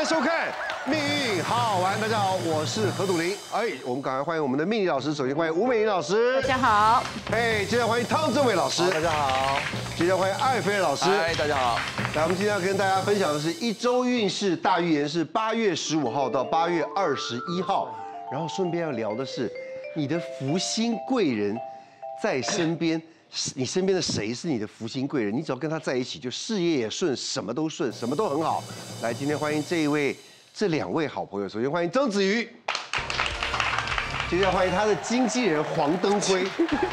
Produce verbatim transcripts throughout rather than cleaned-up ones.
收看《命运好好玩》，大家好，我是何笃林。哎，我们赶快欢迎我们的命理老师，首先欢迎吴美玲老师， 大家好。 哎，接着欢迎汤政伟老师， 大家好。 接着欢迎艾菲老师， 嗨，大家好。 来，我们今天要跟大家分享的是一周运势大预言，是八月十五号到八月二十一号。然后顺便要聊的是，你的福星贵人在身边。 你身边的谁是你的福星贵人？你只要跟他在一起，就事业也顺，什么都顺，什么都很好。来，今天欢迎这一位、这两位好朋友。首先欢迎曾子瑜，接着欢迎他的经纪人黄登辉。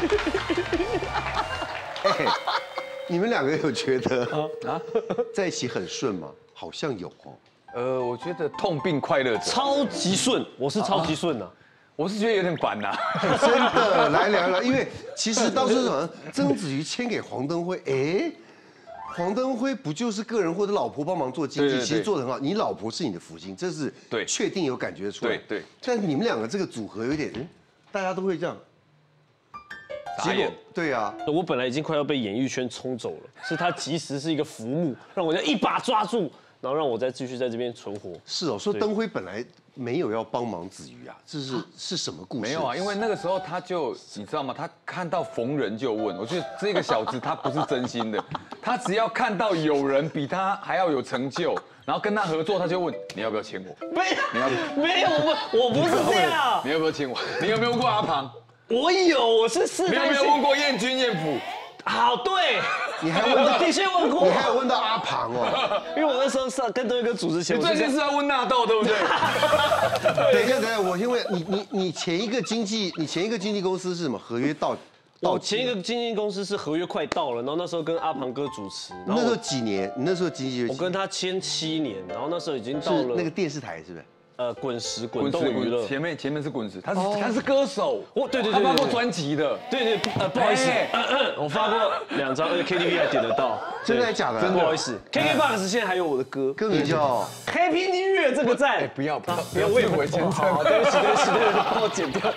哎，你们两个有觉得啊在一起很顺吗？好像有哦。 呃，我觉得痛并快乐着， 超级顺，我是超级顺啊。 我是觉得有点烦呐， 真的，来聊聊，因为其实当时好像曾子瑜签给黄登辉，哎，黄登辉不就是个人或者老婆帮忙做经济，其实做得很好。你老婆是你的福星，这是对确定有感觉出来。 对对。 但你们两个这个组合有点，嗯，大家都会这样。 傻眼。 对啊， 我本来已经快要被演艺圈冲走了，是他及时是一个浮木，让我这样一把抓住，然后让我再继续在这边存活。 是哦，说登辉本来。 没有要帮忙子瑜啊，这是是什么故事？ 没有啊，因为那个时候他就你知道吗？他看到逢人就问，我觉得这个小子他不是真心的，他只要看到有人比他还要有成就，然后跟他合作，他就问你要不要签我？ 没有， 你要没有，我我不是这样。 你要不要签我？你有没有问过阿庞？ 我有，我是试探性。 你有没有问过燕君燕府？ 好，对， 你还问到， 的确问过， 你还有问到阿庞哦， 因为我那时候上跟这个主持前， 你最近是在问纳豆对不对？ 等一下，等一下，我先问你，你你前一个经纪，你前一个经纪公司是什么？合约到， 我前一个经纪公司是合约快到了，然后那时候跟阿庞哥主持， 那时候几年？你那时候经纪， 我跟他签七年，然后那时候已经到了那个电视台是不是？ 呃，滚石滚动娱乐， 前面前面是滚石，他是他是歌手， 我对对对， 他发过专辑的， 对对，呃，不好意思，我发过两张，而且 K T V 还点得到， 真的假的？ 真不好意思 ，K K Box 现在还有我的歌， 歌名叫 Happy New Year 这个赞， 哎，不要不要不要为我签唱，对不起对不起对不起，帮我剪掉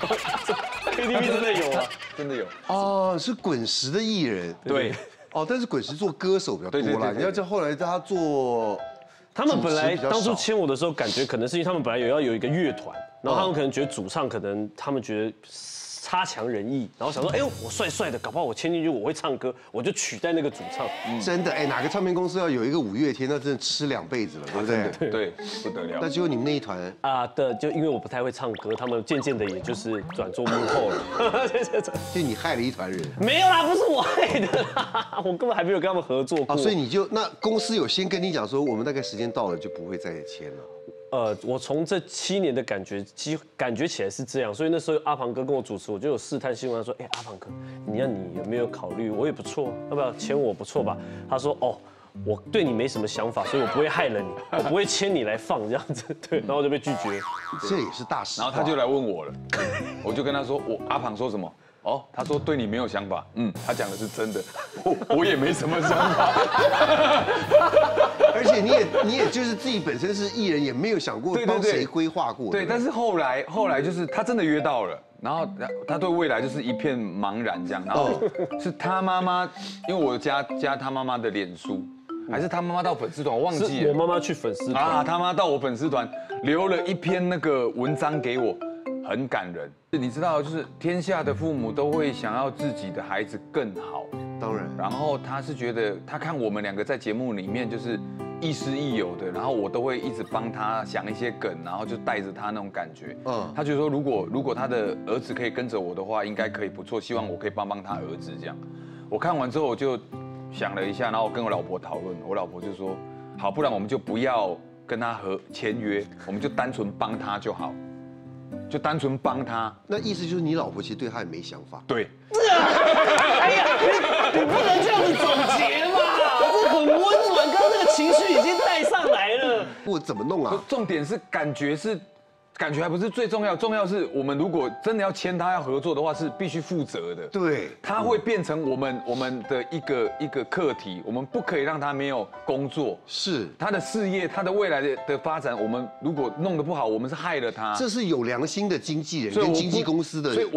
，K T V 真的有啊， 真的有， 哦，是滚石的艺人， 对， 哦，但是滚石做歌手比较多啦，你要叫后来叫他做。 他们本来当初签我的时候，感觉可能是因为他们本来有要有一个乐团，然后他们可能觉得主唱可能他们觉得差强人意，然后想说，哎呦，我帅帅的，搞不好我签进去我会唱歌，我就取代那个主唱。 真的，哎，哪个唱片公司要有一个五月天，那真的吃两辈子了，对不对？ 对，不得了。 那结果你们那一团啊的，就因为我不太会唱歌，他们渐渐的也就是转做幕后了。 就你害了一团人。 没有啦，不是我害的啦，我根本还没有跟他们合作过。 啊，所以你就那公司有先跟你讲说，我们大概时间到了就不会再签了。 呃，我从这七年的感觉，基感觉起来是这样，所以那时候阿庞哥跟我主持，我就有试探性问他说，哎，阿庞哥，你要你有没有考虑？我也不错，要不要签我不错吧？他说，哦，我对你没什么想法，所以我不会害了你，我不会签你来放这样子，对，然后我就被拒绝。 这也是大事。 然后他就来问我了，我就跟他说，我阿庞说什么？ 哦，他说对你没有想法，嗯，他讲的是真的，我我也没什么想法， 而且你也你也就是自己本身是艺人，也没有想过帮谁规划过。 对，但是后来后来就是他真的约到了，然后他对未来就是一片茫然这样，然后是他妈妈，因为我加加他妈妈的脸书，还是他妈妈到粉丝团，我忘记了， 我妈妈去粉丝团啊，他妈到我粉丝团留了一篇那个文章给我。 很感人，你知道，就是天下的父母都会想要自己的孩子更好， 当然。 然后他是觉得，他看我们两个在节目里面就是亦师亦友的，然后我都会一直帮他想一些梗，然后就带着他那种感觉。嗯，他就说，如果如果他的儿子可以跟着我的话，应该可以不错，希望我可以帮帮他儿子这样。我看完之后我就想了一下，然后我跟我老婆讨论，我老婆就说，好，不然我们就不要跟他和签约，我们就单纯帮他就好。 就单纯帮他， 那意思就是你老婆其实对他也没想法。 对。 哎呀，你不能这样子总结嘛，这很温暖，刚刚那个情绪已经带上来了。 我怎么弄啊？ 重点是感觉是，感觉还不是最重要，重要是我们如果真的要签他要合作的话，是必须负责的。 对， 他会变成我们我们的一个一个课题，我们不可以让他没有工作。是他的事业，他的未来的的发展，我们如果弄得不好，我们是害了他。 这是有良心的经纪人跟经纪公司的的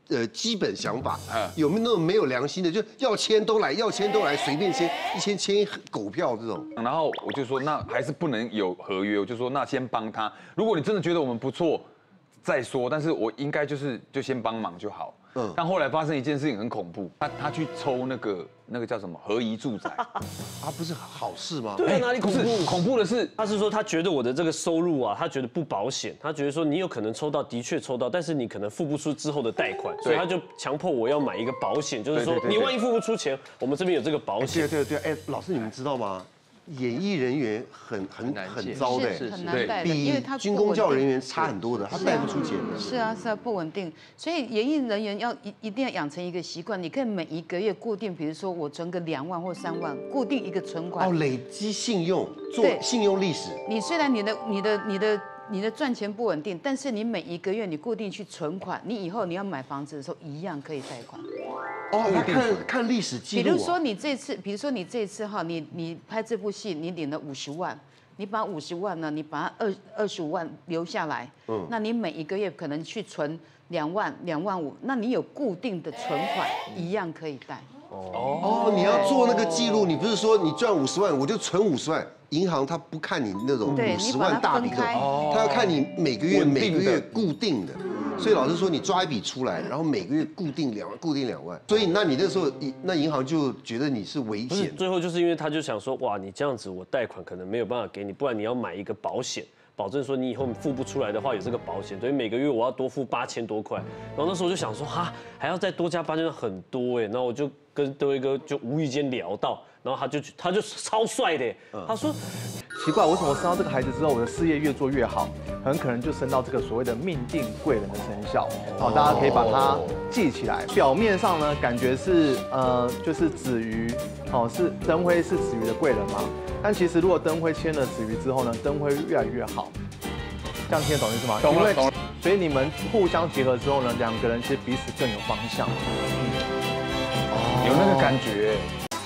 呃基本想法嗯？ 有没有那种没有良心的，就要签都来，要签都来，随便签，一签签狗票这种？ 然后我就说，那还是不能有合约，我就说那先帮他。如果你真的觉得我们不错，再说。但是我应该就是就先帮忙就好。嗯。但后来发生一件事情很恐怖，他他去抽那个那个叫什么合宜住宅， 啊，不是好事吗？ 对啊，哪里恐怖？ 恐怖的是， 他是说他觉得我的这个收入啊，他觉得不保险，他觉得说你有可能抽到，的确抽到，但是你可能付不出之后的贷款，所以他就强迫我要买一个保险，就是说你万一付不出钱，我们这边有这个保险。 对对对，哎，老师你们知道吗？演艺人员很很很糟的， 很难带的， 比因为他军公教人员差很多的，他带不出钱的。 是啊，是啊，不稳定。所以演艺人员要一一定要养成一个习惯，你可以每一个月固定，比如说我存个两万或三万，固定一个存款。 哦，累积信用，做信用历史。 你虽然你的你的你的你的赚钱不稳定，但是你每一个月你固定去存款，你以后你要买房子的时候一样可以贷款。 哦，他看看历史记录。 比如说你这次，比如说你这次哈，你你拍这部戏，你领了五十万，你把五十万呢，你把它二二十五万留下来，嗯，那你每一个月可能去存两万两万五，那你有固定的存款，一样可以贷。 哦，你要做那个记录，你不是说你赚五十万我就存五十万，银行他不看你那种五十万大笔的，他要看你每个月每个月固定的。所以老师说你抓一笔出来，然后每个月固定两万，固定两万。所以那你那时候，那银行就觉得你是危险。 最后就是因为他就想说，哇，你这样子我贷款可能没有办法给你，不然你要买一个保险。保证说你以后付不出来的话有这个保险，所以每个月我要多付八千多块。然后那时候我就想说，哈，还要再多加八千，很多哎。然后我就跟德威哥就无意间聊到，然后他就他就超帅的，他说， 奇怪，为什么我生到这个孩子之后，我的事业越做越好？很可能就生到这个所谓的命定贵人的生肖。好，大家可以把它记起来。表面上呢，感觉是呃，就是子瑜，哦，是灯辉是子瑜的贵人嘛。但其实如果灯辉签了子瑜之后呢，灯辉越来越好。这样听得懂意思吗？ 懂了，懂了。 所以你们互相结合之后呢，两个人其实彼此更有方向。 哦，有那个感觉。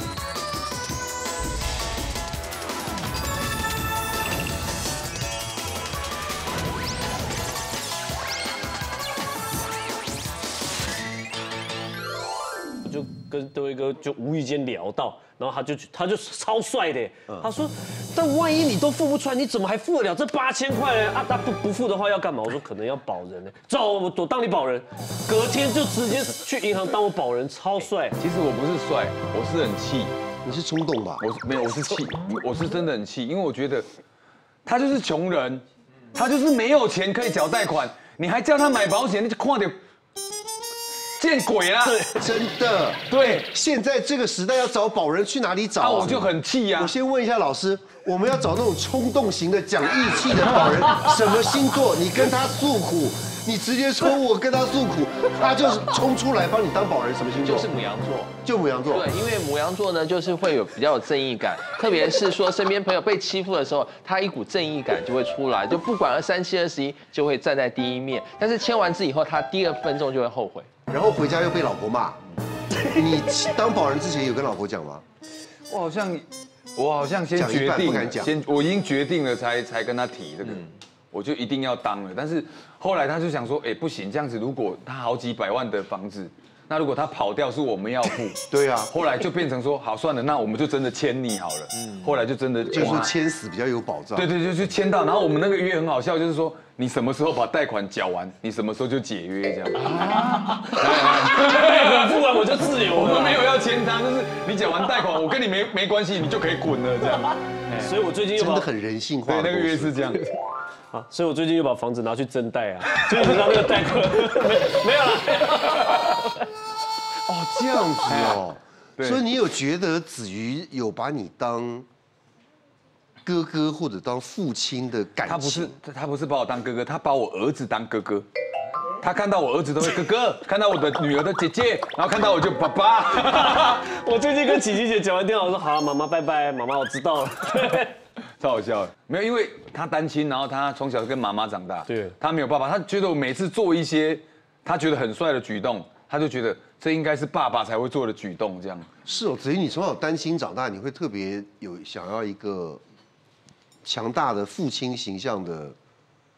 我就跟德威哥就无意间聊到。然后他就他就超帅的，他说，但万一你都付不出来，你怎么还付得了这八千块呢？啊，他不不付的话要干嘛？我说可能要保人呢，走，我我当你保人，隔天就直接去银行当我保人，超帅。 其实我不是帅，我是很气。 你是冲动吧？ 我是没有，我是气，我是真的很气，因为我觉得他就是穷人，他就是没有钱可以缴贷款，你还叫他买保险，你就看点。见鬼啦！ 真的， 对， 现在这个时代要找保人去哪里找啊？ 我就很气呀。 我先问一下老师，我们要找那种冲动型的、讲义气的保人，什么星座？你跟他诉苦，你直接说我跟他诉苦，他就是冲出来帮你当保人，什么星座？ 就是牡羊座。 就牡羊座。 对，因为牡羊座呢，就是会有比较有正义感，特别是说身边朋友被欺负的时候，他一股正义感就会出来，就不管二三七二十一，就会站在第一面。但是签完字以后，他第二分钟就会后悔。 然后回家又被老婆骂。你当保人之前有跟老婆讲吗？ 我好像，我好像先决定，先我已经决定了才才跟他提这个，我就一定要当了。但是后来他就想说，哎，不行，这样子如果他好几百万的房子，那如果他跑掉是我们要付。 对啊。 后来就变成说，好算了，那我们就真的签你好了。嗯。后来就真的就是说签死比较有保障。 对对，就就签到，然后我们那个约很好笑，就是说。你什么时候把贷款缴完，你什么时候就解约这样。啊， 贷款付完我就自由了。 我们没有要签他，就是你缴完贷款，我跟你没没关系，你就可以滚了这样。 所以我最近又真的很人性化。 对，那个约是这样。 好，所以我最近又把房子拿去增贷啊，所以你知道那个贷款没有了。 哦，这样子哦。所以你有觉得子瑜有把你当？哥哥或者当父亲的感情， 他不是他不是把我当哥哥，他把我儿子当哥哥。他看到我儿子都会哥哥，看到我的女儿的姐姐，然后看到我就爸爸。 我最近跟琪琪姐讲完电话，我说好，妈妈拜拜，妈妈我知道了。 超好笑的，没有，因为他单亲，然后他从小跟妈妈长大， 对， 他没有爸爸，他觉得我每次做一些他觉得很帅的举动，他就觉得这应该是爸爸才会做的举动，这样。 是哦，子瑜，你从小单亲长大，你会特别有想要一个。强大的父亲形象的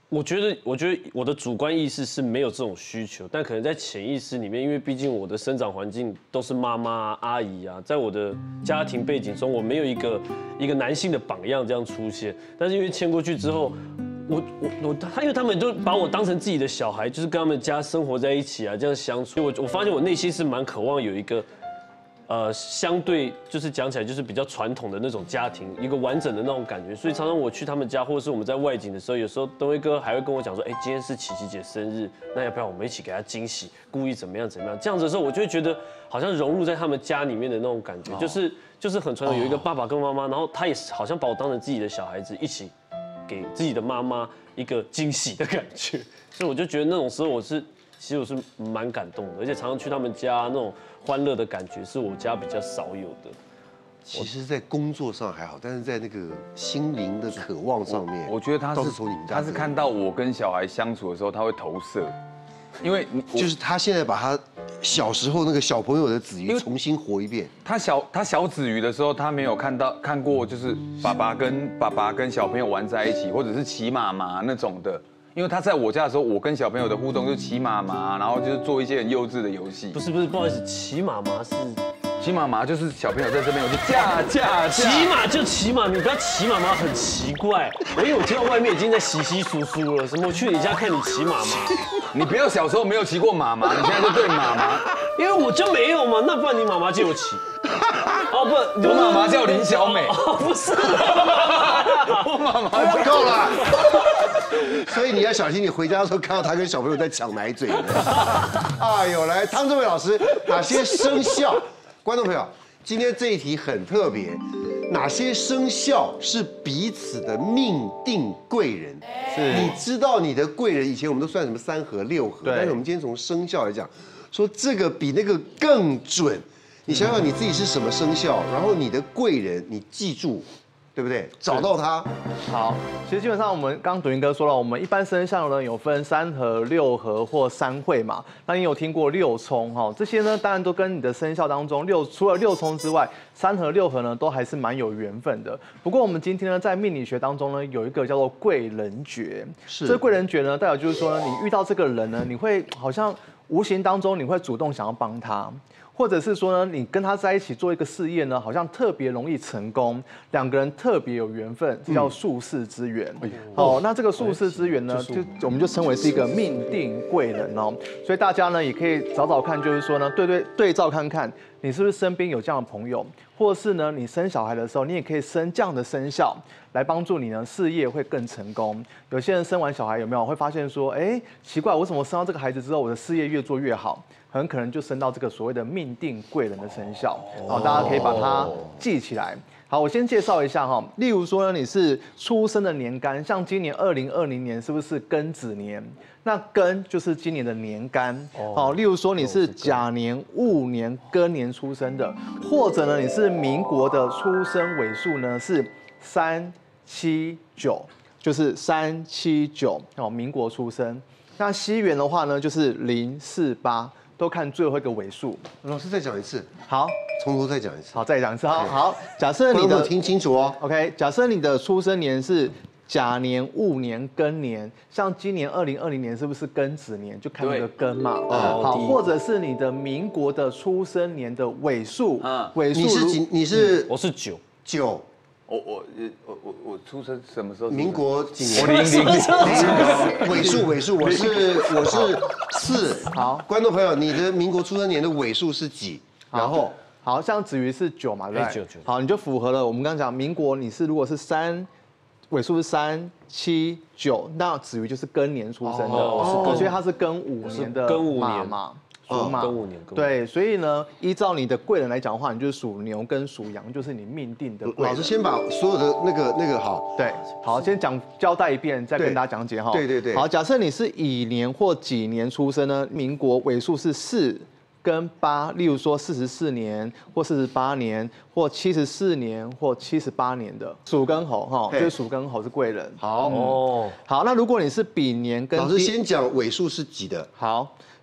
我觉得，我觉得我的主观意识是没有这种需求，但可能在潜意识里面，因为毕竟我的生长环境都是妈妈、啊、阿姨啊，在我的家庭背景中，我没有一个一个男性的榜样这样出现。但是因为迁过去之后，我我我他因为他们都把我当成自己的小孩，就是跟他们家生活在一起啊，这样相处。我我发现我内心是蛮渴望有一个。呃，相对就是讲起来就是比较传统的那种家庭，一个完整的那种感觉，所以常常我去他们家，或者是我们在外景的时候，有时候东辉哥还会跟我讲说，哎，今天是琪琪姐生日，那要不要我们一起给她惊喜，故意怎么样怎么样？这样子的时候，我就会觉得好像融入在他们家里面的那种感觉，就是就是很传统，有一个爸爸跟妈妈，然后他也好像把我当成自己的小孩子，一起给自己的妈妈一个惊喜的感觉，所以我就觉得那种时候我是。其实我是蛮感动的，而且常常去他们家那种欢乐的感觉，是我家比较少有的。 其实，在工作上还好，但是在那个心灵的渴望上面， 我觉得他是从你们家， 他是看到我跟小孩相处的时候，他会投射，因为就是他现在把他小时候那个小朋友的子瑜重新活一遍。 他小他小子瑜的时候，他没有看到看过，就是爸爸跟爸爸跟小朋友玩在一起，或者是骑马马那种的。因为他在我家的时候，我跟小朋友的互动就是骑马马，然后就是做一些很幼稚的游戏。 不是不是，不好意思，骑马马是骑马马，就是小朋友在这边，我就驾驾驾。 骑马就骑马，你不要骑马马，很奇怪。因为我听到外面已经在稀稀疏疏了，什么我去你家看你骑马马。 你不要小时候没有骑过马马，你现在就对马马。 因为我就没有嘛，那不然你妈妈借我骑。哦不， 我妈妈叫林小美。 哦不是， 我妈妈够了。所以你要小心，你回家的时候看到他跟小朋友在抢奶嘴。哎呦，来，汤志伟老师，哪些生肖？观众朋友，今天这一题很特别，哪些生肖是彼此的命定贵人？是，你知道你的贵人，以前我们都算什么三合六合，但是我们今天从生肖来讲，说这个比那个更准。你想想你自己是什么生肖，然后你的贵人，你记住。对不对？找到它。 好，其实基本上我们刚刚笃云哥说了，我们一般生肖呢有分三合、六合或三会嘛。那你有听过六冲哈？这些呢当然都跟你的生肖当中六除了六冲之外，三合、六合呢都还是蛮有缘分的。不过我们今天呢在命理学当中呢有一个叫做贵人诀。是。这贵人诀呢代表就是说呢，你遇到这个人呢，你会好像无形当中你会主动想要帮他。或者是说呢，你跟他在一起做一个事业呢，好像特别容易成功，两个人特别有缘分，这叫宿世之缘。好，那这个宿世之缘呢，就我们就称为是一个命定贵人哦。所以大家呢也可以找找看，就是说呢，对对对照看看，你是不是身边有这样的朋友，或是呢你生小孩的时候，你也可以生这样的生肖，来帮助你呢事业会更成功。有些人生完小孩有没有会发现说，哎，奇怪，为什么生到这个孩子之后，我的事业越做越好？很可能就升到这个所谓的命定贵人的生肖，好，大家可以把它记起来。好，我先介绍一下哈，例如说呢，你是出生的年干，像今年二零二零年是不是庚子年？那庚就是今年的年干，好，例如说你是甲年、戊年、庚年出生的，或者呢你是民国的出生尾数呢是三七九，就是三七九，哦，民国出生。那西元的话呢就是零四八。都看最后一个尾数。 老师再讲一次。 好， 从头再讲一次。 好，再讲一次。好，好。假设你的听清楚哦。 OK， 假设你的出生年是甲年、戊年、庚年，像今年二零二零年是不是庚子年？就看那个庚嘛。哦。好，或者是你的民国的出生年的尾数。啊。尾数。 你是几？你是？ 我是九。 九。 我我我我我出生什么时候？ 民国几年？ 我零零零。 尾数尾数，我是我是四。好，观众朋友，你的民国出生年的尾数是几？然后， 好像子瑜是九嘛，对不对？ 九九。 好，你就符合了我们刚刚讲民国，你是如果是三，尾数是三七九，那子瑜就是庚年出生的，哦，所以他是庚午年的庚午年嘛。属马， 庚午年， 对，所以呢，依照你的贵人来讲的话，你就是属牛跟属羊，就是你命定的贵人。 老师先把所有的那个那个好， 对，好，先讲交代一遍，再跟大家讲解哈。 对对对。 好，假设你是乙年或己年出生呢，民国尾数是四跟八，例如说四十四年或四十八年或七十四年或七十八年的属跟猴哈，就是属跟猴是贵人。 好哦，好，那如果你是丙年跟老师先讲尾数是几的？ 好。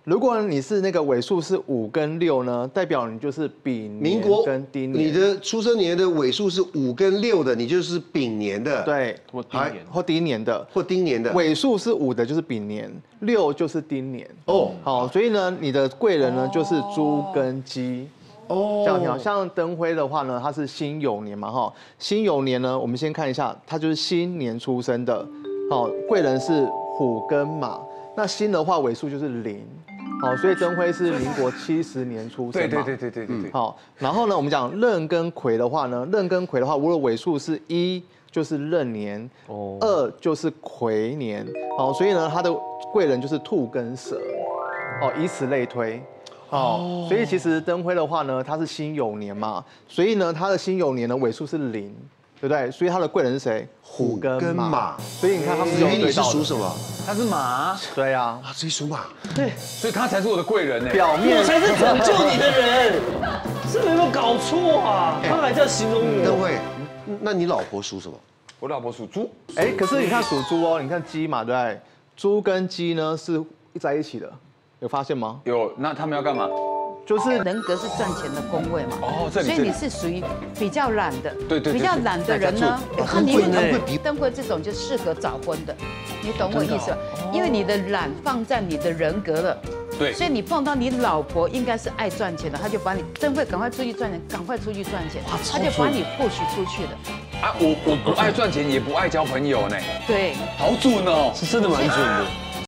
如果你是那个尾数是五跟六呢，代表你就是丙年民国跟丁年。 你的出生年的尾数是五跟六的，你就是丙年的。 对， 或丁年或丁年的， 或丁年的。 尾数是五的就是丙年，六就是丁年。 哦， 好，所以呢，你的贵人呢就是猪跟鸡。 哦， 这样挺好。像灯辉的话呢，他是辛酉年嘛，哈，辛酉年呢，我们先看一下，他就是辛年出生的，好，贵人是虎跟马，那辛的话尾数就是零，好，所以灯辉是民国七十年出生嘛， 对对对对对对对。 好，然后呢，我们讲壬跟癸的话呢，壬跟癸的话，如果尾数是一，就是壬年，哦，二就是癸年，好，所以呢，他的贵人就是兔跟蛇，哦，以此类推。哦，所以其实灯辉的话呢，他是辛酉年嘛，所以呢，他的辛酉年的尾数是零，对不对？所以他的贵人是谁？虎跟马。马所以你看他们子瑜你是属什么？ 他是马。 对啊， 啊，子瑜属马。 对， 所以他才是我的贵人呢。 表面我才是拯救你的人，是不是有没有搞错啊？他还这样形容我。 灯辉，那你老婆属什么？ 我老婆属猪。 哎，可是你看属猪哦，你看鸡嘛，对不对？猪跟鸡呢是在一起的。有发现吗？ 有，那他们要干嘛？ 就是人格是赚钱的宫位嘛， 哦，这里， 所以你是属于比较懒的， 对对， 比较懒的人呢， 很会很会比灯辉这种就适合早婚的，你懂我意思吧？因为你的懒放在你的人格了， 对， 所以你碰到你老婆应该是爱赚钱的，他就把你灯辉赶快出去赚钱，赶快出去赚钱，他就把你 push 出去的。 啊，我我不爱赚钱，也不爱交朋友呢。 对， 好准哦， 是真的蛮准的。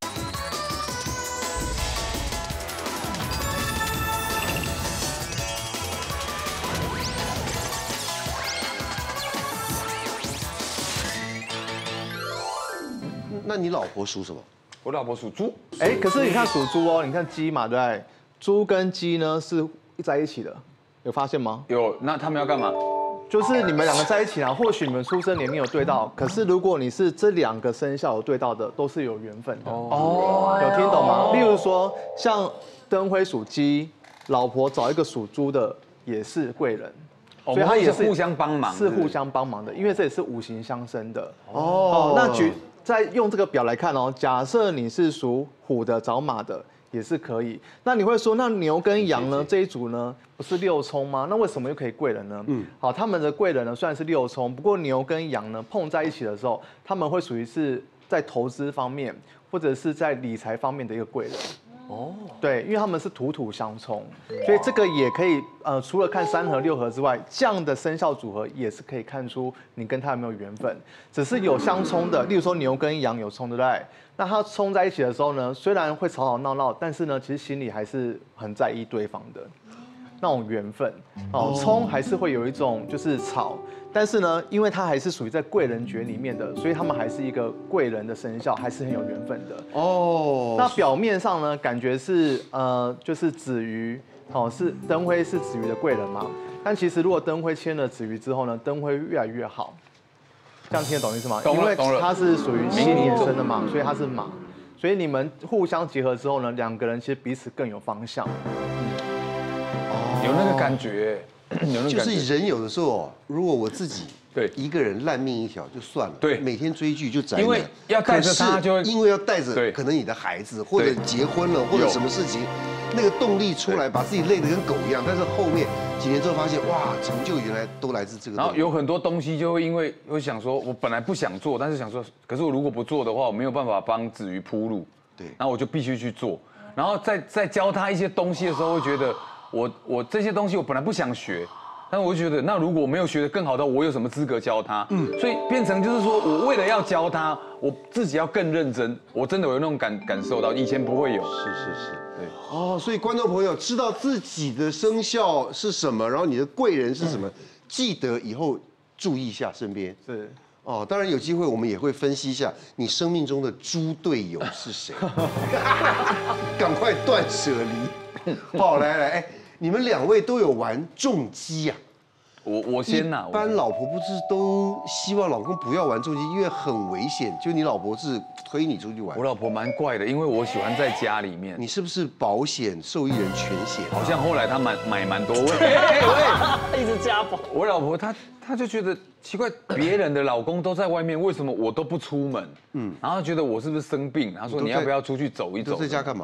那你老婆属什么？ 我老婆属猪。 哎，可是你看属猪哦，你看鸡嘛，对不对？猪跟鸡呢是在一起的，有发现吗？ 有，那他们要干嘛？ 就是你们两个在一起啊，或许你们出生年没有对到，可是如果你是这两个生肖有对到的，都是有缘分的。哦，有听懂吗？例如说，像灯辉属鸡，老婆找一个属猪的也是贵人。 所以他也是互相帮忙， 是互相帮忙的，因为这也是五行相生的。哦，那举再用这个表来看哦，假设你是属虎的找马的也是可以。那你会说，那牛跟羊呢这一组呢不是六冲吗？那为什么又可以贵人呢？嗯，好，他们的贵人呢虽然是六冲，不过牛跟羊呢碰在一起的时候，他们会属于是在投资方面或者是在理财方面的一个贵人。哦，对，因为他们是土土相冲，所以这个也可以，呃，除了看三合六合之外，这样的生肖组合也是可以看出你跟他有没有缘分。只是有相冲的，例如说牛跟羊有冲，对不对？那它冲在一起的时候呢，虽然会吵吵闹闹，但是呢，其实心里还是很在意对方的那种缘分。哦，冲还是会有一种就是吵。但是呢，因为它还是属于在贵人诀里面的，所以他们还是一个贵人的生肖，还是很有缘分的。哦，那表面上呢，感觉是呃，就是子瑜，哦，是灯辉是子瑜的贵人嘛。但其实如果灯辉签了子瑜之后呢，灯辉越来越好。这样听得懂意思吗？ 懂了，懂了。 因为他是属于新年生的嘛，所以他是马，所以你们互相结合之后呢，两个人其实彼此更有方向。 哦，有那个感觉。 就是人有的时候，如果我自己对一个人烂命一条就算了， 对， 每天追剧就宅男， 因为要带着他就会， 因为要带着可能你的孩子或者结婚了或者什么事情，那个动力出来，把自己累得跟狗一样。但是后面几年之后发现，哇，成就原来都来自这个。 然后有很多东西就会因为会想说，我本来不想做，但是想说，可是我如果不做的话，我没有办法帮子瑜铺路， 对， 然后我就必须去做。然后在在教他一些东西的时候，会觉得我我这些东西我本来不想学。但我就觉得，那如果我没有学得更好的，我有什么资格教他？嗯，所以变成就是说我为了要教他，我自己要更认真。我真的有那种感感受到，以前不会有。 是是是，对。哦，所以观众朋友知道自己的生肖是什么，然后你的贵人是什么，记得以后注意一下身边。 是。 哦，当然有机会我们也会分析一下你生命中的猪队友是谁，赶快断舍离。好，来来，哎。你们两位都有玩重机呀？ 我我先呐。 一般老婆不是都希望老公不要玩重机，因为很危险。就你老婆是推你出去玩。 我老婆蛮怪的，因为我喜欢在家里面。 你是不是保险受益人全险？ 好像后来她买买蛮多。 一直家暴。 我老婆她她就觉得奇怪，别人的老公都在外面，为什么我都不出门？嗯，然后觉得我是不是生病？她说你要不要出去走一走？ 都在家干嘛？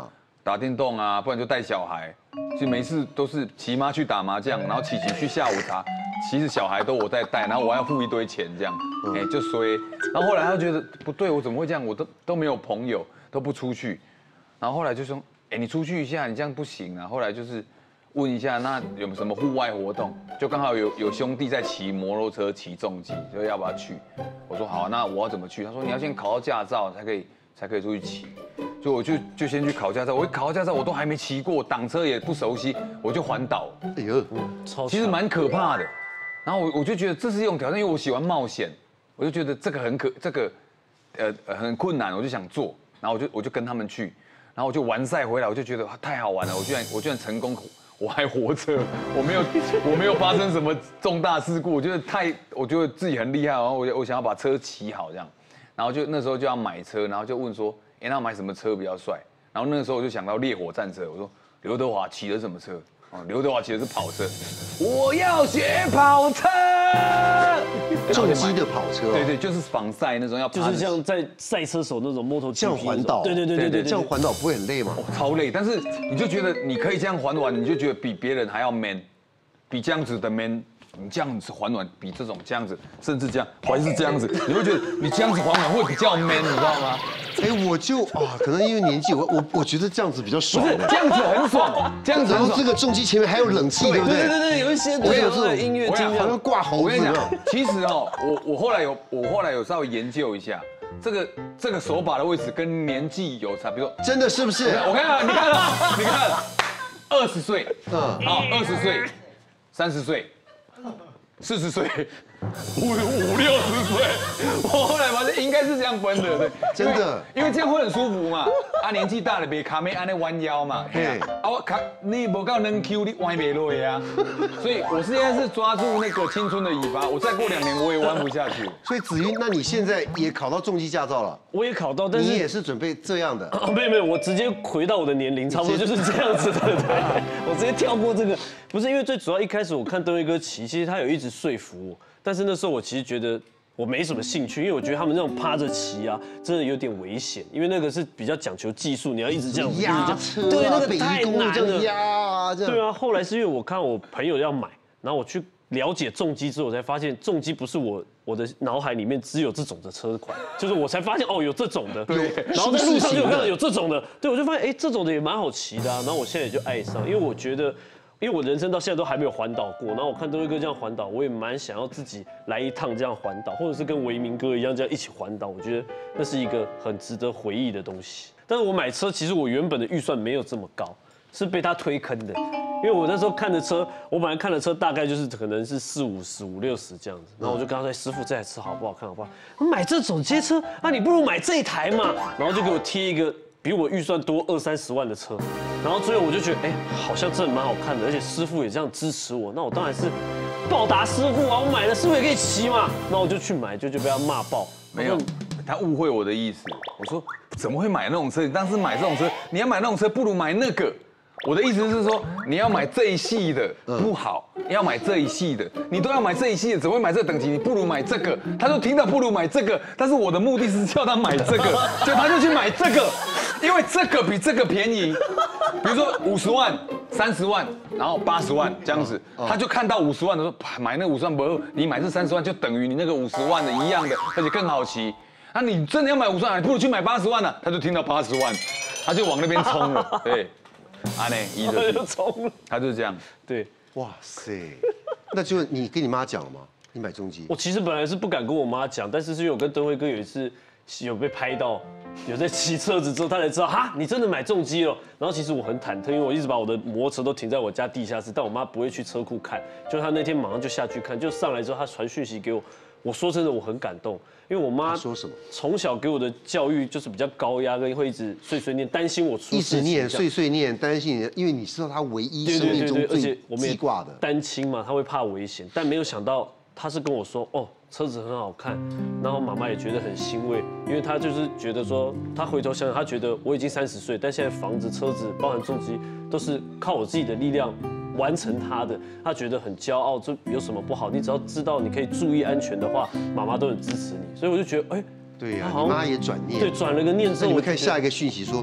打电动啊，不然就带小孩。其实每次都是骑妈去打麻将，然后琪琪去下午茶，其实小孩都我在带，然后我还要付一堆钱这样，哎就衰。然后后来他觉得不对，我怎么会这样？我都都没有朋友，都不出去。然后后来就说，哎你出去一下，你这样不行啊。后来就是问一下，那有什么户外活动？就刚好有有兄弟在骑摩托车、骑重机，就要不要去？我说好，那我要怎么去？他说你要先考到驾照才可以才可以出去骑。所以我就就先去考驾照，我一考到驾照我都还没骑过，挡车也不熟悉，我就环岛。 哎呦， 超其实蛮可怕的。然后我我就觉得这是一种挑战，因为我喜欢冒险，我就觉得这个很可这个呃很困难，我就想做。然后我就我就跟他们去，然后我就完赛回来，我就觉得太好玩了，我居然我居然成功。我还活着，我没有，我没有发生什么重大事故，我觉得太，我觉得自己很厉害，然后我我想要把车骑好这样，然后就那时候就要买车，然后就问说，哎，那买什么车比较帅？然后那个时候我就想到烈火战车，我说刘德华骑的什么车？哦，刘德华骑的是跑车，我要学跑车， 重机的跑车， 对对，就是仿赛那种要， 就是像在赛车手那种摩托这样环岛， 对对对对对， 这样环岛不会很累吗？ 超累，但是你就觉得你可以这样环完，你就觉得比别人还要 man， 比这样子的 man。你这样子环完比这种这样子，甚至这样还是这样子，你会觉得你这样子环完会比较 man， 你知道吗？ 哎，我就啊，可能因为年纪，我我我觉得这样子比较爽。 这样子很爽，这样子很爽。 然后这个重机前面还有冷气，对不对？ 对对对，有一些我有这种音乐厅， 好像挂猴子。 我跟你讲，其实哦，我我后来有我后来有稍微研究一下，这个这个手把的位置跟年纪有差，比如说真的是不是？ 我看看，你看啊，你看，二十岁，嗯，好，二十岁，三十岁。四十岁，五五六十岁，我后来发现应该是这样分的，对， 真的， 因为这样会很舒服嘛。啊，年纪大了别卡没按那弯腰嘛，对，啊我卡你不够能 Q 你弯不落呀，所以我现在是抓住那个青春的尾巴，我再过两年我也弯不下去。 所以子瑜，那你现在也考到重机驾照了？ 我也考到，但是你也是准备这样的？ 哦，没有没有，我直接回到我的年龄，差不多就是这样子的，对，我直接跳过这个，不是因为最主要一开始我看登辉哥骑，其实他有一直说服我，但是那时候我其实觉得我没什么兴趣，因为我觉得他们那种趴着骑啊，真的有点危险，因为那个是比较讲求技术，你要一直这样压车， 对，那个太难了， 压啊，这样。 对啊，后来是因为我看我朋友要买，然后我去了解重机之后，我才发现重机不是我我的脑海里面只有这种的车款，就是我才发现哦有这种的，对，然后在路上就有看到有这种的，对，我就发现哎这种的也蛮好骑的啊，然后我现在也就爱上，因为我觉得。因为我人生到现在都还没有环岛过，然后我看登辉哥这样环岛，我也蛮想要自己来一趟这样环岛，或者是跟维明哥一样这样一起环岛，我觉得那是一个很值得回忆的东西。但是我买车，其实我原本的预算没有这么高，是被他推坑的。因为我那时候看的车，我本来看的车大概就是可能是四五十、五六十这样子，然后我就跟他说：“师傅，这台车好不好看？好不好？买这种街车啊，你不如买这一台嘛。”然后就给我贴一个比我预算多二三十万的车。然后最后我就觉得，哎，好像真的蛮好看的，而且师傅也这样支持我，那我当然是报答师傅啊！我买了，师傅也可以骑嘛，那我就去买，就就被他骂爆。 没有，他误会我的意思。我说怎么会买那种车？你当时买这种车，你要买那种车，不如买那个。我的意思是说，你要买这一系的不好，要买这一系的，你都要买这一系的，只会买这等级，你不如买这个。他就听到不如买这个，但是我的目的是叫他买这个，就他就去买这个，因为这个比这个便宜。比如说五十万、三十万，然后八十万这样子，他就看到五十万的说买那五十万不，你买这三十万就等于你那个五十万的一样的，而且更好骑。那你真的要买五十万，你不如去买八十万呢、啊。他就听到八十万，他就往那边冲了，对。啊呢，一他就冲了， 他就是这样。 对， 哇塞，那就你跟你妈讲了吗？你买重机？ 我其实本来是不敢跟我妈讲，但是是因为我跟登辉哥有一次有被拍到，有在骑车子之后，他才知道哈，你真的买重机了。然后其实我很忐忑，因为我一直把我的摩托车都停在我家地下室，但我妈不会去车库看，就她那天马上就下去看，就上来之后她传讯息给我。我说真的，我很感动，因为我妈说什么？ 从小给我的教育就是比较高压，跟会一直碎碎念，担心我出事， 一直念碎碎念，担心你，因为你知道她唯一生命中最记挂的单亲嘛，她会怕危险，但没有想到她是跟我说，哦，车子很好看，然后妈妈也觉得很欣慰，因为她就是觉得说，她回头想想，她觉得我已经三十岁，但现在房子、车子，包含重机，都是靠我自己的力量完成他的，他觉得很骄傲，这有什么不好？你只要知道你可以注意安全的话，妈妈都很支持你。所以我就觉得，哎， 对呀，你妈也转念， 对，转了个念之后， 你们看下一个讯息说，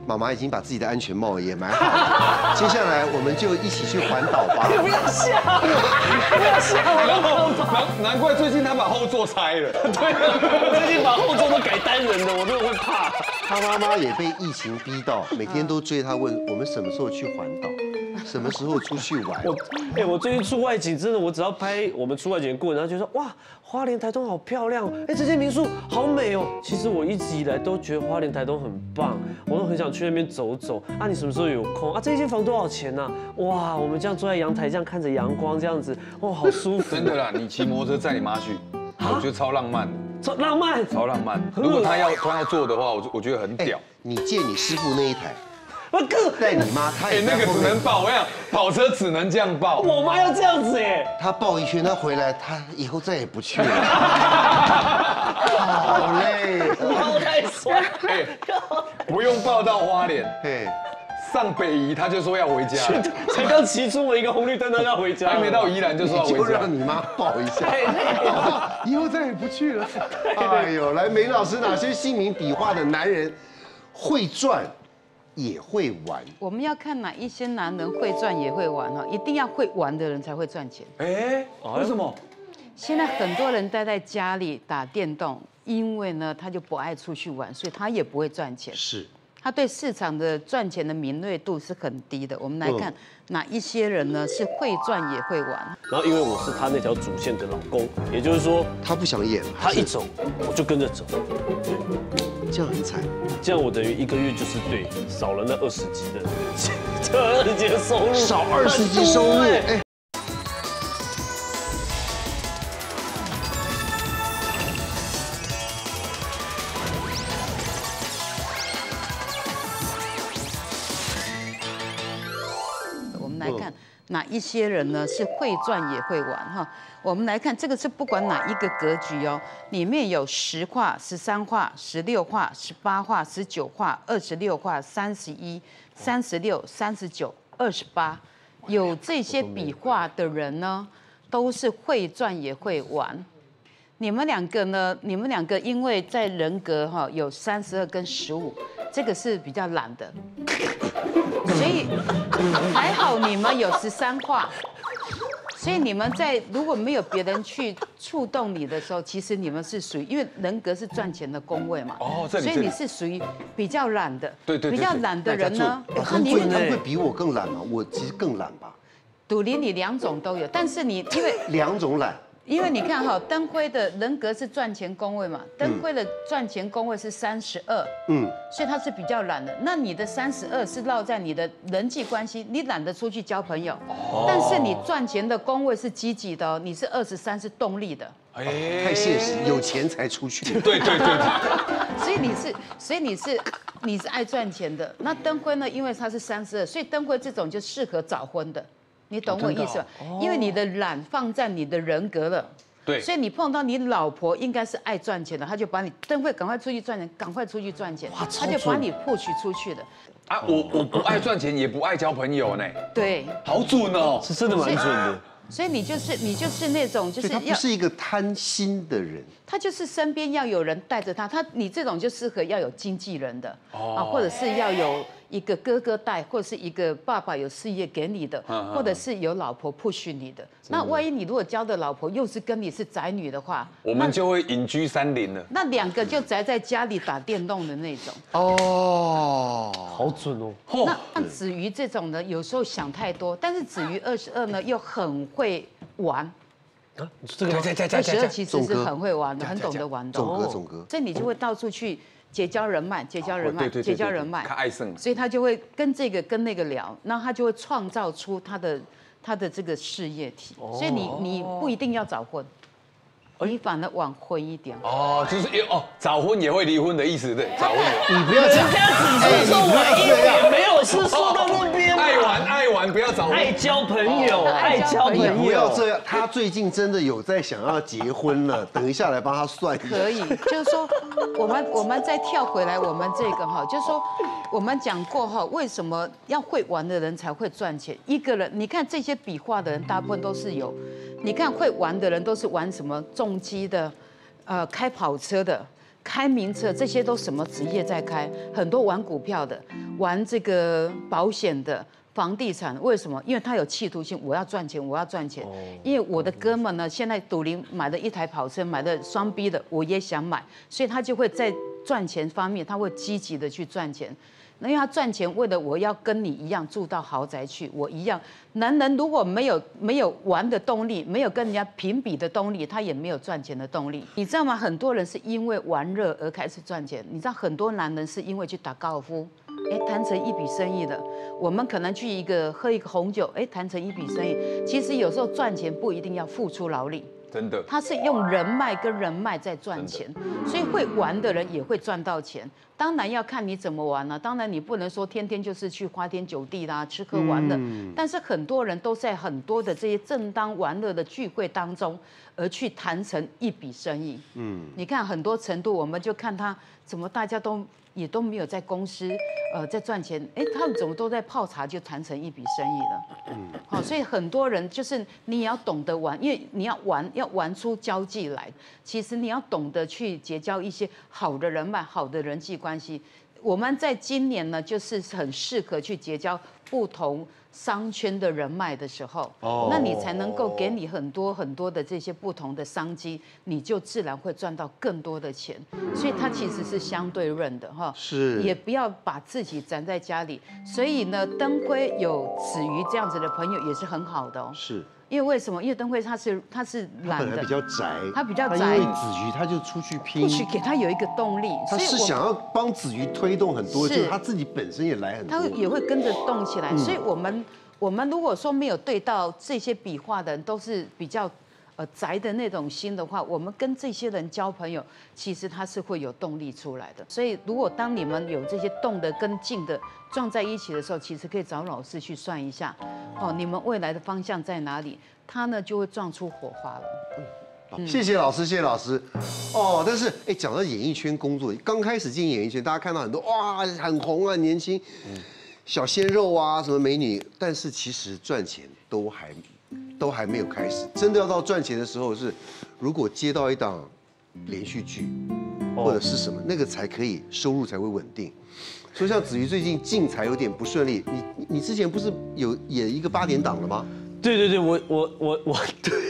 妈妈已经把自己的安全帽也买好了，接下来我们就一起去环岛吧。 不要吓我，不要吓我！ 然后难难怪最近他把后座拆了。 对啊，最近把后座都改单人的，我真的会怕。 他妈妈也被疫情逼到，每天都追他问我们什么时候去环岛，什么时候出去玩。 我哎，我最近出外景，真的，我只要拍我们出外景的过程，然后就说哇，花莲台东好漂亮，哎，这些民宿好美哦。其实我一直以来都觉得花莲台东很棒，我都很想去那边走走。啊，你什么时候有空啊？这一间房多少钱呢？哇，我们这样坐在阳台，这样看着阳光，这样子，哇，好舒服。 真的啦，你骑摩托车载你妈去，我觉得超浪漫的。 超浪漫， 超浪漫。如果他要他要做的话，我就我觉得很屌。 你借你师傅那一台， 我哥带你妈，他也那个只能抱，我想跑车只能这样抱。 我妈要这样子哎， 他抱一圈，他回来，他以后再也不去了。好累， 抱太帅。 哎，不用抱到花莲， 嘿， 上北宜他就说要回家， 才刚骑出了一个红绿灯，他要回家， 还没到宜兰就说要回家。 就让你妈抱一下，以后再也不去了。哎呦，来，梅老师，哪些姓名笔画的男人会赚也会玩？ 我们要看哪一些男人会赚也会玩哈，一定要会玩的人才会赚钱。 哎，为什么？ 现在很多人待在家里打电动，因为呢他就不爱出去玩，所以他也不会赚钱。 是。 他对市场的赚钱的敏锐度是很低的。我们来看哪一些人呢是会赚也会玩。 然后因为我是他那条主线的老公，也就是说他不想演， 他一走我就跟着走， 这样很惨。 这样我等于一个月就是对少了那二十集的这二十集的收入， 少二十集收入，哎。 来看哪一些人呢是会赚也会玩哈？我们来看这个是不管哪一个格局哦，里面有十画、十三画、十六画、十八画、十九画、二十六画、三十一、三十六、三十九、二十八，有这些笔画的人呢，都是会赚也会玩。你们两个呢？你们两个因为在人格哈有三十二跟十五，这个是比较懒的，所以还好你们有十三画，所以你们在如果没有别人去触动你的时候，其实你们是属于因为人格是赚钱的宫位嘛， 哦，这里所以你是属于比较懒的， 对对， 比较懒的人呢， 他会他会比我更懒吗？我其实更懒吧。 赌林你两种都有，但是你因为两种懒。 因为你看哈，灯辉的人格是赚钱宫位嘛，灯辉的赚钱宫位是三十二，嗯，所以他是比较懒的。那你的三十二是落在你的人际关系，你懒得出去交朋友，哦、但是你赚钱的宫位是积极的哦，你是二十三是动力的， 哎，太现实，有钱才出去。 对对对。 所以你是，所以你是你是爱赚钱的。那灯辉呢，因为他是三十二，所以灯辉这种就适合早婚的。你懂我意思吧？因为你的懒放在你的人格了， 对， 所以你碰到你老婆应该是爱赚钱的，他就把你灯会赶快出去赚钱，赶快出去赚钱，他就把你 push 出去的。 啊，我我不爱赚钱，也不爱交朋友呢。 对， 好准哦， 是真的蛮准的。 所以你就是你就是那种就是他不是一个贪心的人， 他就是身边要有人带着他，他你这种就适合要有经纪人的啊，或者是要有一个哥哥带，或者是一个爸爸有事业给你的，或者是有老婆 push 你的。那万一你如果交的老婆又是跟你是宅女的话， 我们就会隐居山林了。 那两个就宅在家里打电动的那种。 哦， 好准哦。 那像子瑜这种呢，有时候想太多，但是子瑜二十二呢又很会玩。 啊，这个二十二其实是很会玩的，很懂得玩的。 总哥，总哥， 所以你就会到处去结交人脉，结交人脉，结交人脉。 他爱胜， 所以他就会跟这个跟那个聊，那他就会创造出他的他的这个事业体。所以你你不一定要早婚，你反而晚婚一点。 哦，就是哦，早婚也会离婚的意思，对，早婚。 你不要这样， 哎，你不要这样，没有是说到那边。 爱玩爱玩，不要早婚。 爱交朋友，爱交朋友。 不要这样，他最近真的有在想要结婚了，等一下来帮他算一下。 可以，就是说，我们我们再跳回来，我们这个哈，就是说，我们讲过哈，为什么要会玩的人才会赚钱？一个人，你看这些笔画的人，大部分都是有，你看会玩的人都是玩什么重机的，呃，开跑车的。 开名车，这些都什么职业在开？很多玩股票的，玩这个保险的。房地产为什么？因为他有企图心，我要赚钱，我要赚钱。因为我的哥们呢，现在赌林买了一台跑车，买了双 B 的，我也想买，所以他就会在赚钱方面，他会积极的去赚钱。那因为他赚钱，为了我要跟你一样住到豪宅去，我一样。男人如果没有没有玩的动力，没有跟人家评比的动力，他也没有赚钱的动力。你知道吗？很多人是因为玩乐而开始赚钱。你知道很多男人是因为去打高尔夫。哎，谈成一笔生意的，我们可能去一个喝一个红酒，哎，谈成一笔生意。其实有时候赚钱不一定要付出劳力， 真的， 他是用人脉跟人脉在赚钱，所以会玩的人也会赚到钱。当然要看你怎么玩了、啊，当然你不能说天天就是去花天酒地啦、吃喝玩乐。嗯、但是很多人都在很多的这些正当玩乐的聚会当中，而去谈成一笔生意。嗯，你看很多程度，我们就看他怎么大家都。也都没有在公司，呃，在赚钱，哎，他们怎么都在泡茶就谈成一笔生意了？嗯，好，所以很多人就是你也要懂得玩，因为你要玩，要玩出交际来。其实你要懂得去结交一些好的人脉、好的人际关系。我们在今年呢，就是很适合去结交不同商圈的人脉的时候，哦，那你才能够给你很多很多的这些不同的商机，你就自然会赚到更多的钱。所以它其实是相对论的哈， 是， 也不要把自己宅在家里。所以呢，灯辉有子瑜这样子的朋友也是很好的哦。 是。 因为为什么？因为灯辉他是他是懒的， 他本来比较宅， 他比较宅。 因为子瑜他就出去拼， 或许给他有一个动力。 他是想要帮子瑜推动很多，就是他自己本身也来很多， 他也会跟着动起来。所以我们我们如果说没有对到这些笔画的人，都是比较呃宅的那种心的话，我们跟这些人交朋友，其实他是会有动力出来的。所以如果当你们有这些动的跟静的撞在一起的时候，其实可以找老师去算一下，哦，你们未来的方向在哪里？他呢就会撞出火花了。 嗯，谢谢老师，谢谢老师。哦，但是哎，讲到演艺圈工作，刚开始进演艺圈，大家看到很多哇很红啊，年轻，小鲜肉啊，什么美女，但是其实赚钱都还都还没有开始。真的要到赚钱的时候是，如果接到一档连续剧或者是什么，那个才可以收入才会稳定。所以像子瑜最近进财有点不顺利，你你之前不是有演一个八点档了吗？ 对对对，我我我我，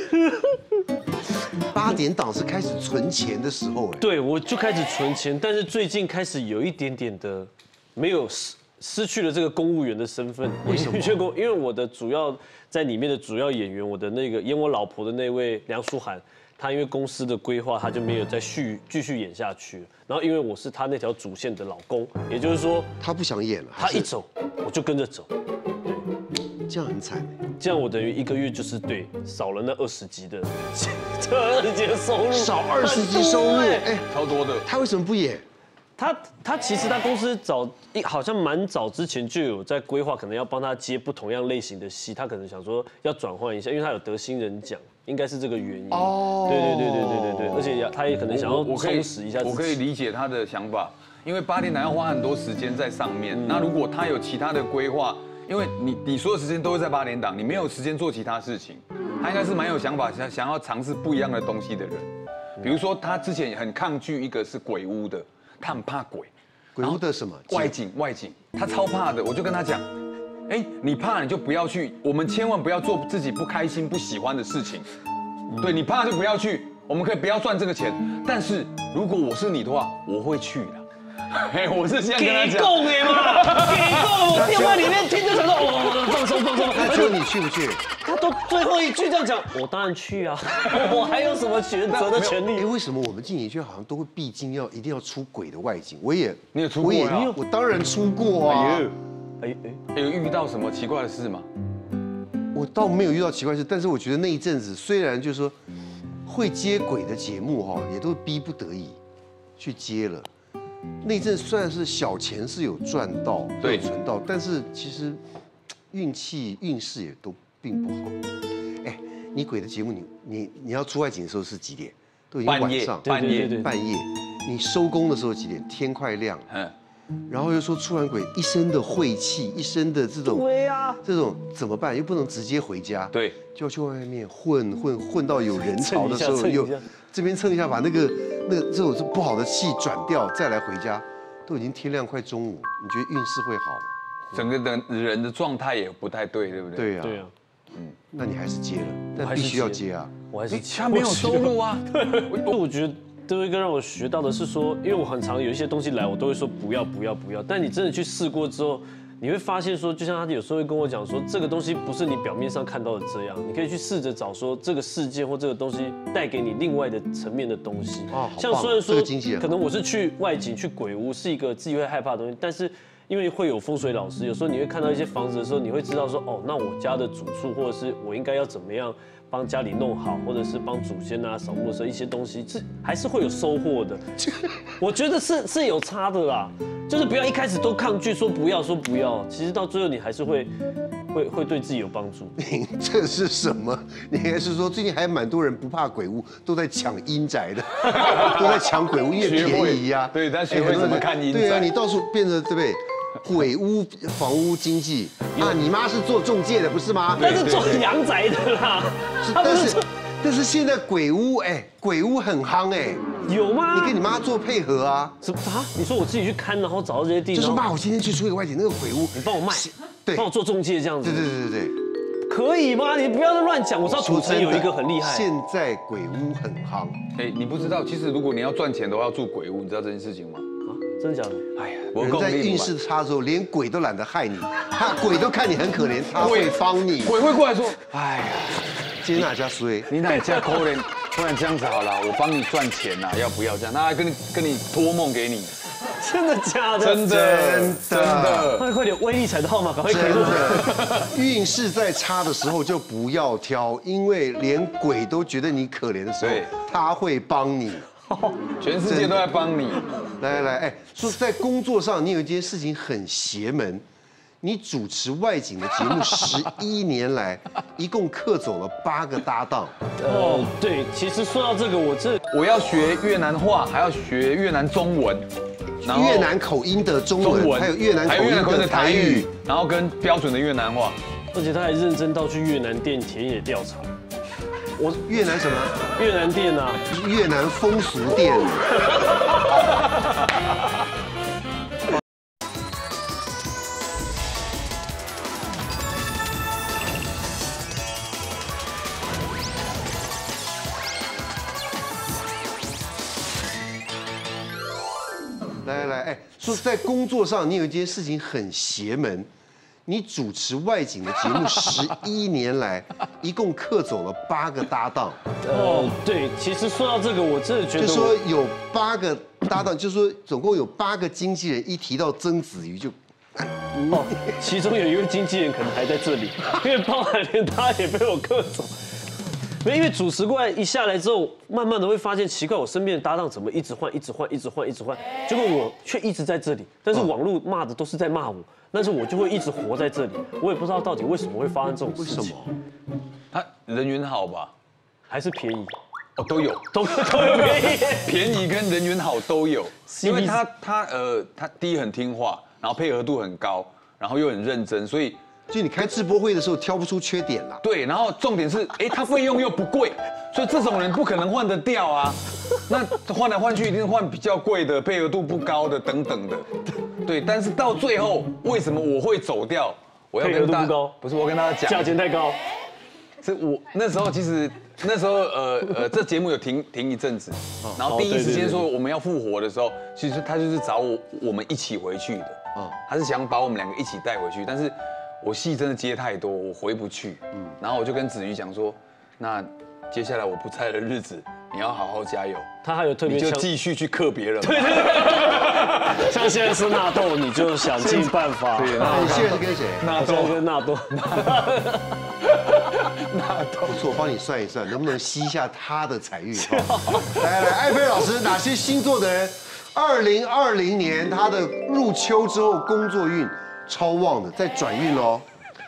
八点档是开始存钱的时候哎。 对，我就开始存钱，但是最近开始有一点点的没有失失去了这个公务员的身份。 为什么？ 因为我的主要在里面的主要演员，我的那个演我老婆的那位梁淑涵。他因为公司的规划，他就没有再续继续演下去。然后因为我是他那条主线的老公，也就是说他不想演了， 他一走我就跟着走， 这样很惨。 这样我等于一个月就是对少了那二十集的，这二十集的收入， 少二十集收入，哎， 超多的。 他为什么不演？ 他他其实他公司早一好像蛮早之前就有在规划，可能要帮他接不同样类型的戏，他可能想说要转换一下，因为他有得新人奖。应该是这个原因哦，对对对对对对对，而且他也可能想要充实一下自己。 我可以理解他的想法，因为八点档要花很多时间在上面。那如果他有其他的规划，因为你你所有时间都会在八点档，你没有时间做其他事情，他应该是蛮有想法，想想要尝试不一样的东西的人。比如说他之前很抗拒一个是鬼屋的，他很怕鬼。 鬼屋的什么？ 外景外景，他超怕的。我就跟他讲。哎，你怕你就不要去，我们千万不要做自己不开心、不喜欢的事情。对你怕就不要去，我们可以不要赚这个钱。但是如果我是你的话，我会去的。哎，我是这样跟他讲。给够哎嘛，给够！我电话里面听着想说，哦，放松放松。 那就你去不去？ 他都最后一句这样讲，我当然去啊，我还有什么选择的权利？ 哎，为什么我们进演艺圈好像都会必经要一定要出轨的外景？我也， 你有出过？ 我也，我当然出过啊。 哎哎，有遇到什么奇怪的事吗？ 我倒没有遇到奇怪的事，但是我觉得那一阵子虽然就是说会接轨的节目哈，也都逼不得已去接了。那一阵虽然是小钱是有赚到，对，存到，但是其实运气运势也都并不好。哎，你轨的节目，你你你要出外景的时候是几点？都已经晚上， 半夜半夜。你收工的时候几点？天快亮。嗯。然后又说出完轨一身的晦气，一身的这种， 对啊， 这种怎么办？又不能直接回家， 对， 就要去外面混混混到有人潮的时候，又这边蹭一下，把那个那个这种不好的气转掉，再来回家，都已经天亮快中午，你觉得运势会好吗？ 整个的人的状态也不太对，对不对？ 对呀， 对啊， 嗯，那你还是接了，但必须要接啊。 我还是他没有收入啊。 我我觉得这一个让我学到的是说，因为我很常有一些东西来，我都会说不要不要不要，但你真的去试过之后。你会发现说，就像他有时候会跟我讲说，这个东西不是你表面上看到的这样，你可以去试着找说这个事件或这个东西带给你另外的层面的东西。 哦， 像虽然说可能我是去外景去鬼屋是一个自己会害怕的东西，但是因为会有风水老师，有时候你会看到一些房子的时候，你会知道说，哦，那我家的主处或者是我应该要怎么样帮家里弄好，或者是帮祖先啊扫墓的时候一些东西，是还是会有收获的。我觉得是是有差的啦。就是不要一开始都抗拒，说不要，说不要，其实到最后你还是会，会会对自己有帮助。 您这是什么？你还是说最近还蛮多人不怕鬼屋，都在抢阴宅的，都在抢鬼屋，因为便宜呀。 对，他学会怎么看阴宅。 对啊，你到处变得对不对？鬼屋房屋经济啊，你妈是做中介的不是吗？ 那是做阳宅的啦， 但是但是现在鬼屋哎，鬼屋很夯哎。 有吗？ 你跟你妈做配合啊？ 什么啊？你说我自己去看，然后找到这些地方， 就是妈，我今天去出一个外景，那个鬼屋， 你帮我卖， 对， 帮我做中介这样子。 对对对对对， 可以吗？你不要再乱讲。我知道土城有一个很厉害， 现在鬼屋很夯。 哎，你不知道，其实如果你要赚钱的话，要住鬼屋，你知道这件事情吗？ 啊，真的假的？ 哎呀， 人在运势差的时候，连鬼都懒得害你，他鬼都看你很可怜，他会帮你。 鬼会过来说，哎呀， 接纳加衰， 你哪家可怜？不然这样子好了，我帮你赚钱呐，要不要这样？那还跟你跟你托梦给你， 真的假的？ 真的真的， 快快点，威力彩的号码赶快给我。运势在差的时候就不要挑，因为连鬼都觉得你可怜的时候，他会帮你。 全世界都在帮你。 来来来，哎，说在工作上你有一件事情很邪门。你主持外景的节目十一年来，一共克走了八个搭档。 哦，对，其实说到这个，我这我要学越南话，还要学越南中文， 越南口音的中文，还有越南口音的台语， 然后跟标准的越南话。 而且他还认真到去越南店田野调查。 我越南什么？ 越南店啊， 越南风俗店。来来来，哎，说在工作上你有一件事情很邪门，你主持外景的节目十一年来，一共克走了八个搭档。 哦，对，其实说到这个，我真的觉得， 就说有八个搭档，就说总共有八个经纪人，一提到曾子瑜就， 哦，其中有一位经纪人可能还在这里，因为包含连他也被我克走。因为主持过来一下来之后，慢慢的会发现奇怪，我身边的搭档怎么一直换，一直换，一直换，一直换，结果我却一直在这里。但是网络骂的都是在骂我，但是我就会一直活在这里。我也不知道到底为什么会发生这种事情。为什么？ 他人缘好吧， 还是便宜？ 哦，都有， 都都有便宜， 便宜跟人缘好都有。因为他他呃他第一很听话，然后配合度很高，然后又很认真，所以。 就你开直播会的时候挑不出缺点啦。 对，然后重点是，哎，他费用又不贵，所以这种人不可能换得掉啊。那换来换去一定是换比较贵的，配合度不高的等等的。对，但是到最后为什么我会走掉？我要配合度不高， 不是我跟大家讲， 价钱太高。 是我那时候其实那时候呃呃这节目有停停一阵子，然后第一时间说我们要复活的时候，其实他就是找我我们一起回去的。哦，他是想把我们两个一起带回去，但是。我戏真的接太多，我回不去。嗯，然后我就跟子瑜讲说，那接下来我不在的日子，你要好好加油。 他还有特别， 你就继续去克别人。 对对对。像现在是纳豆，你就想尽办法。 对，那你现在是跟谁？ 纳豆跟纳豆。 纳豆不错，我帮你算一算，能不能吸一下他的财运？来来，艾菲老师，哪些星座的人，二零二零年他的入秋之后工作运？超旺的，在转运喽。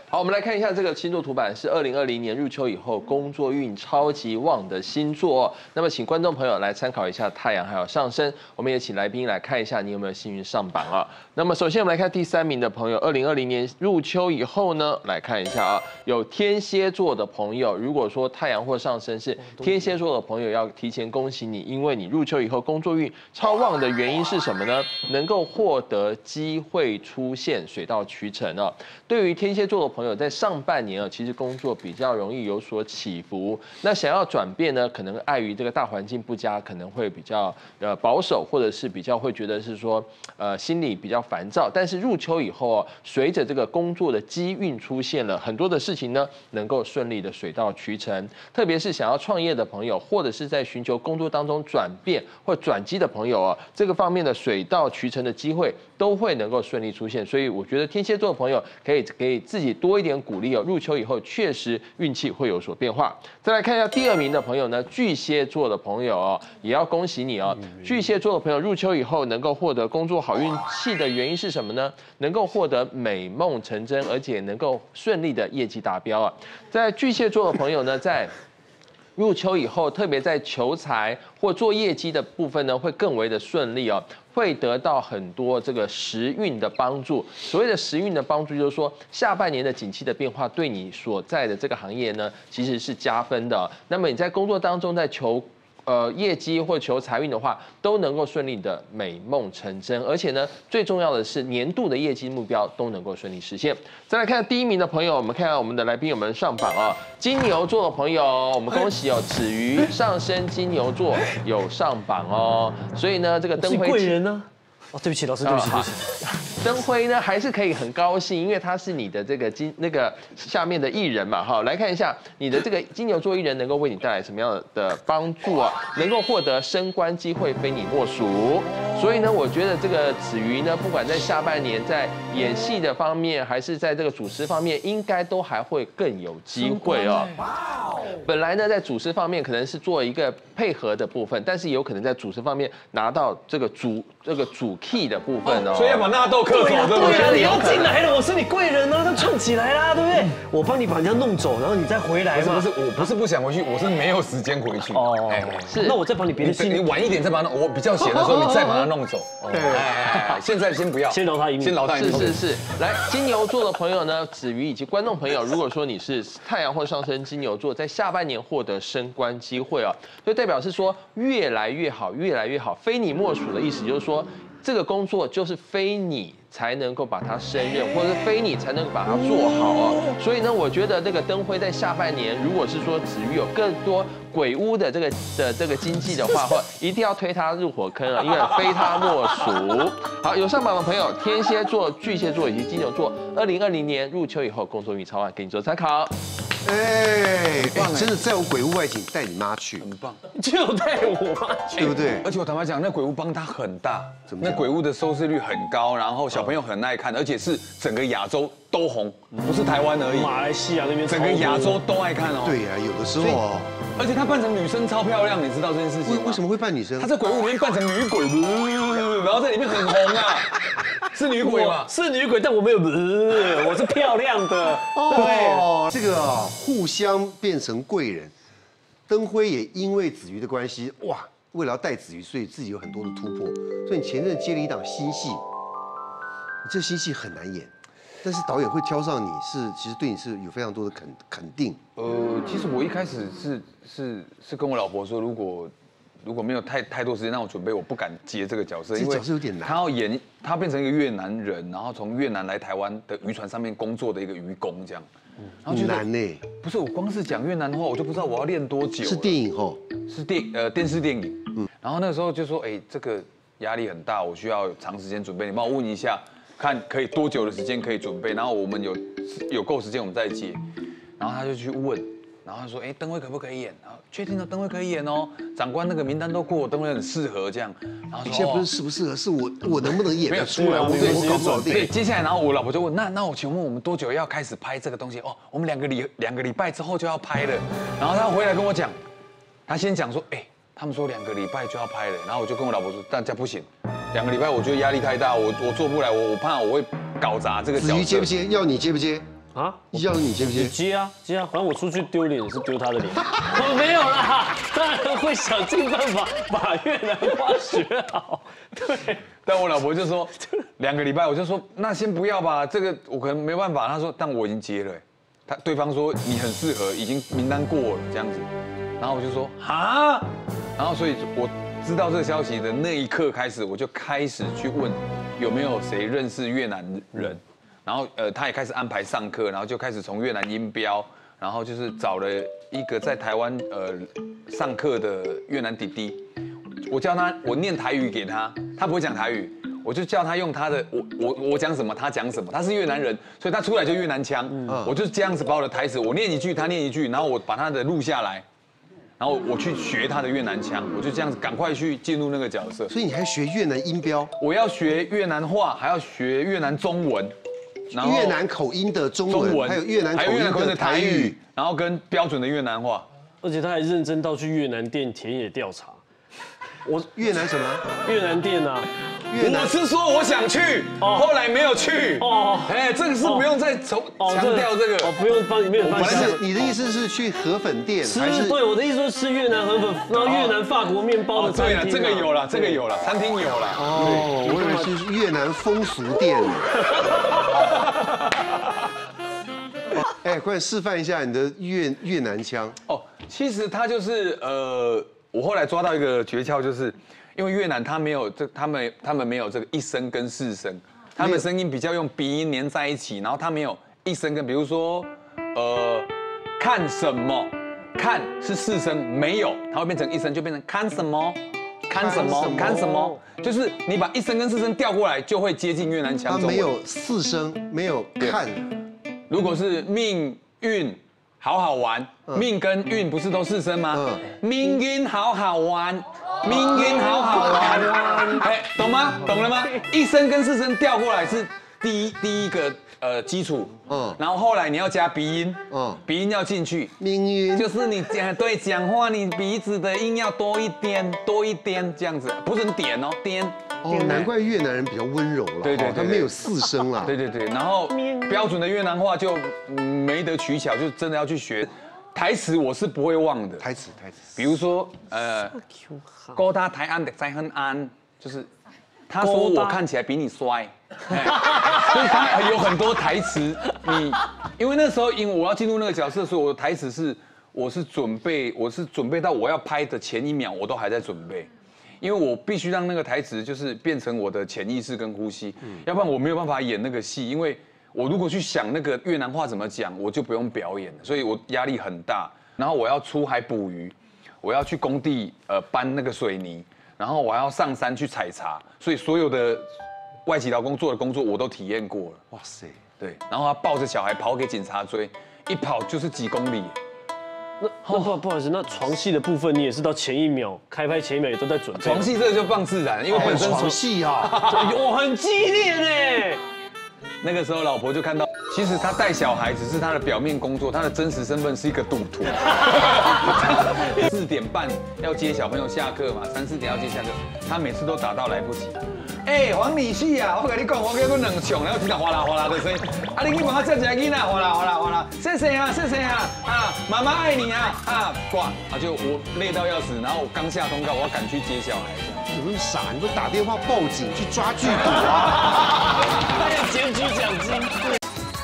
好，我们来看一下这个星座图版，是二零二零年入秋以后工作运超级旺的星座。那么，请观众朋友来参考一下太阳还有上升。我们也请来宾来看一下你有没有幸运上榜啊。那么，首先我们来看第三名的朋友，二零二零年入秋以后呢，来看一下啊，有天蝎座的朋友，如果说太阳或上升是天蝎座的朋友，要提前恭喜你，因为你入秋以后工作运超旺的原因是什么呢？能够获得机会出现，水到渠成啊。对于天蝎座的朋友，在上半年啊，其实工作比较容易有所起伏。那想要转变呢，可能碍于这个大环境不佳，可能会比较呃保守，或者是比较会觉得是说呃心里比较烦躁。但是入秋以后啊，随着这个工作的机运出现了，很多的事情呢能够顺利的水到渠成。特别是想要创业的朋友，或者是在寻求工作当中转变或转机的朋友啊，这个方面的水到渠成的机会都会能够顺利出现。所以我觉得天蝎座的朋友可以给自己多一点鼓励哦。入秋以后确实运气会有所变化。再来看一下第二名的朋友呢，巨蟹座的朋友哦，也要恭喜你哦。巨蟹座的朋友入秋以后能够获得工作好运气的原因是什么呢？能够获得美梦成真，而且能够顺利的业绩达标啊。在巨蟹座的朋友呢，在入秋以后，特别在求财或做业绩的部分呢，会更为的顺利哦，会得到很多这个时运的帮助。所谓的时运的帮助，就是说下半年的景气的变化对你所在的这个行业呢，其实是加分的。那么你在工作当中在求呃业绩或求财运的话，都能够顺利的美梦成真，而且呢，最重要的是年度的业绩目标都能够顺利实现。再来看第一名的朋友，我们看看我们的来宾有没有上榜啊？金牛座的朋友，我们恭喜哦，子瑜上升金牛座有上榜哦。所以呢，这个灯辉贵人呢？哦，对不起，老师，对不起，对不起。 灯辉呢，还是可以很高兴，因为他是你的这个金那个下面的艺人嘛，哈，来看一下你的这个金牛座艺人能够为你带来什么样的帮助啊？能够获得升官机会，非你莫属。所以呢，我觉得这个子瑜呢，不管在下半年在演戏的方面，还是在这个主持方面，应该都还会更有机会哦。本来呢，在主持方面可能是做一个配合的部分，但是有可能在主持方面拿到这个主这个主 key 的部分哦。 所以要把纳豆克走，对不对啊， 对？ 你要进来了，我是你贵人啊，都唱起来啦，对不对？我帮你把人家弄走，然后你再回来嘛。 不是，我不是不想回去，我是没有时间回去。哦， 是，那我再帮你别的戏， 你晚一点再把它弄，我比较闲的时候，你再把它弄走。对，现在先不要， 先饶他一命， 先饶他一命。 是是是，来金牛座的朋友呢，子瑜以及观众朋友，如果说你是太阳或上升金牛座，在下半年获得升官机会啊，就代表是说越来越好，越来越好，非你莫属的意思，就是说这个工作就是非你才能够把它胜任，或者是非你才能够把它做好啊。所以呢，我觉得这个灯辉在下半年，如果是说子瑜有更多鬼屋的这个的这个经济的话，或一定要推他入火坑啊，因为非他莫属。好，有上榜的朋友，天蝎座、巨蟹座以及金牛座，二零二零年入秋以后工作运超旺，给你做参考。 哎，真的再有鬼屋外景带你妈去， 很棒， 就带我妈去， 对不对？ 而且我坦白讲，那鬼屋帮他很大， 怎么讲那鬼屋的收视率很高，然后小朋友很爱看，而且是整个亚洲都红，不是台湾而已， 马来西亚那边整个亚洲都爱看哦。 对呀，有的时候哦， 而且她扮成女生超漂亮，你知道这件事情吗？ 为为什么会扮女生？ 她在鬼屋里面扮成女鬼，然后在里面很红啊，是女鬼吗？ 是女鬼，但我没有，我是漂亮的。 哦，这个啊，互相变成贵人。灯辉也因为子瑜的关系，哇，为了要带子瑜，所以自己有很多的突破。所以你前阵接了一档新戏，你这新戏很难演，但是导演会挑上你是，其实对你是有非常多的肯肯定。 呃，其实我一开始是是是跟我老婆说，如果如果没有太太多时间让我准备，我不敢接这个角色， 这角色有点难。 他要演，他变成一个越南人，然后从越南来台湾的渔船上面工作的一个渔工这样。然后难呢， 不是我光是讲越南话，我就不知道我要练多久。 是电影哦， 是电呃电视电影。嗯，然后那个时候就说，哎，这个压力很大，我需要长时间准备，你帮我问一下，看可以多久的时间可以准备，然后我们有有够时间我们再接。然后他就去问，然后他说，哎，灯辉可不可以演？然后确定了，灯辉可以演哦，长官那个名单都过，灯辉很适合这样。然后说， 现在不是适不适合，是我我能不能演得出来，我我搞不搞定。 对，接下来然后我老婆就问，那那我请问我们多久要开始拍这个东西？哦，我们两个礼两个礼拜之后就要拍了。然后他回来跟我讲，他先讲说，哎，他们说两个礼拜就要拍了。然后我就跟我老婆说，大家不行，两个礼拜我觉得压力太大，我我做不来，我我怕我会搞砸这个角色。 子瑜接不接？要你接不接？ 啊， 一教你接不接？ 接啊接啊，反正我出去丢脸也是丢他的脸。我没有啦，当然会想尽办法把越南话学好。对， 但我老婆就说两个礼拜，我就说那先不要吧，这个我可能没办法。她说但我已经接了，他对方说你很适合，已经名单过了这样子。然后我就说啊，然后所以我知道这个消息的那一刻开始，我就开始去问有没有谁认识越南人。然后呃，他也开始安排上课，然后就开始从越南音标，然后就是找了一个在台湾呃上课的越南弟弟，我叫他，我念台语给他，他不会讲台语，我就叫他用他的，我我我讲什么他讲什么，他是越南人，所以他出来就越南腔，我就这样子把我的台词，我念一句他念一句，然后我把他的录下来，然后我去学他的越南腔，我就这样子赶快去进入那个角色。 所以你还学越南音标？ 我要学越南话，还要学越南中文。 越南口音的中文，还有越南口音的台语， 然后跟标准的越南话， 而且他还认真到去越南店田野调查。 我越南什么？ 越南店啊， 越南。我是说我想去，后来没有去。哦，哎，这个是不用再重强调这个， 哦，不用帮你没有关系。 你的意思是去河粉店？ 还是对，我的意思说吃越南河粉，然后越南法国面包的餐厅。 对了，这个有了，这个有了，餐厅有了。 哦，我以为是越南风俗店。哎，快示范一下你的越越南腔。 哦，其实他就是呃，我后来抓到一个诀窍，就是因为越南他没有这，他们他们没有这个一声跟四声，他们声音比较用鼻音连在一起，然后他没有一声跟，比如说呃，看什么，看是四声，没有，它会变成一声，就变成看什么。看什么？看什么？就是你把一声跟四声调过来，就会接近越南腔。 它没有四声，没有看。 如果是命运好好玩，命跟运不是都四声吗？命运好好玩，命运好好玩，哎，懂吗？懂了吗？一声跟四声调过来是第一第一个呃基础，嗯，然后后来你要加鼻音，嗯，鼻音要进去， 命运就是你讲对讲话，你鼻子的音要多一点，多一点这样子，不是点哦，点。 哦，难怪越南人比较温柔了， 对对， 他没有四声啦， 对对对，然后标准的越南话就没得取巧，就真的要去学。台词我是不会忘的， 台词台词， 比如说呃，勾搭台安的在很安，就是他说我看起来比你帅，所以他有很多台词，你因为那时候因为我要进入那个角色，所以我的台词是我是准备我是准备到我要拍的前一秒，我都还在准备。因为我必须让那个台词就是变成我的潜意识跟呼吸，要不然我没有办法演那个戏。因为我如果去想那个越南话怎么讲，我就不用表演了，所以我压力很大。然后我要出海捕鱼，我要去工地呃搬那个水泥，然后我要上山去采茶，所以所有的外籍劳工做的工作我都体验过了。哇塞，对。然后他抱着小孩跑给警察追，一跑就是几公里。 那那不不好意思，那床戏的部分你也是到前一秒开拍前一秒也都在准备。 床戏这个就放自然，因为本身床戏啊， 我很激烈呢。 那个时候老婆就看到，其实他带小孩只是他的表面工作，他的真实身份是一个赌徒。四点半要接小朋友下课嘛，三四点要接下课，他每次都打到来不及。哎，黄李旭啊，我跟你讲，我给我两枪，然后听到哗啦哗啦的声音。啊，你去帮我接一个囡仔，哗啦哗啦哗啦，谢谢啊，谢谢啊，啊，妈妈爱你啊，啊，挂，啊就我累到要死，然后我刚下通告，我要赶去接小孩。 你怎么那么傻？你不打电话报警去抓剧毒啊？ 还有检举奖金。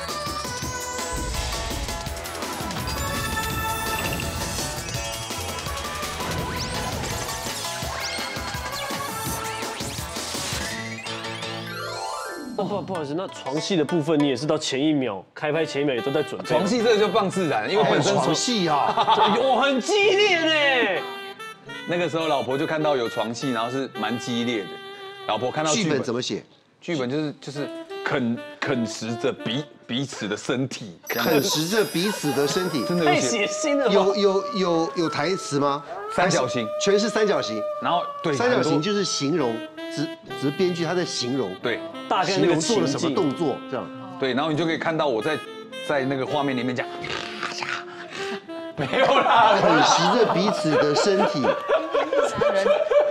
不不好意思，那床戏的部分你也是到前一秒开拍前一秒也都在准备。 床戏这个就放自然，因为本身床戏啊， 我很激烈呢。 那个时候老婆就看到有床戏，然后是蛮激烈的。老婆看到剧本怎么写？ 剧本就是就是啃啃食着彼彼此的身体， 啃食着彼此的身体， 真的太血腥了。 有有有有台词吗？ 三角形， 全是三角形。 然后对， 三角形就是形容，只只是编剧他在形容， 对， 大概那个做了什么动作这样。 对，然后你就可以看到我在在那个画面里面讲，没有啦， 啃食着彼此的身体。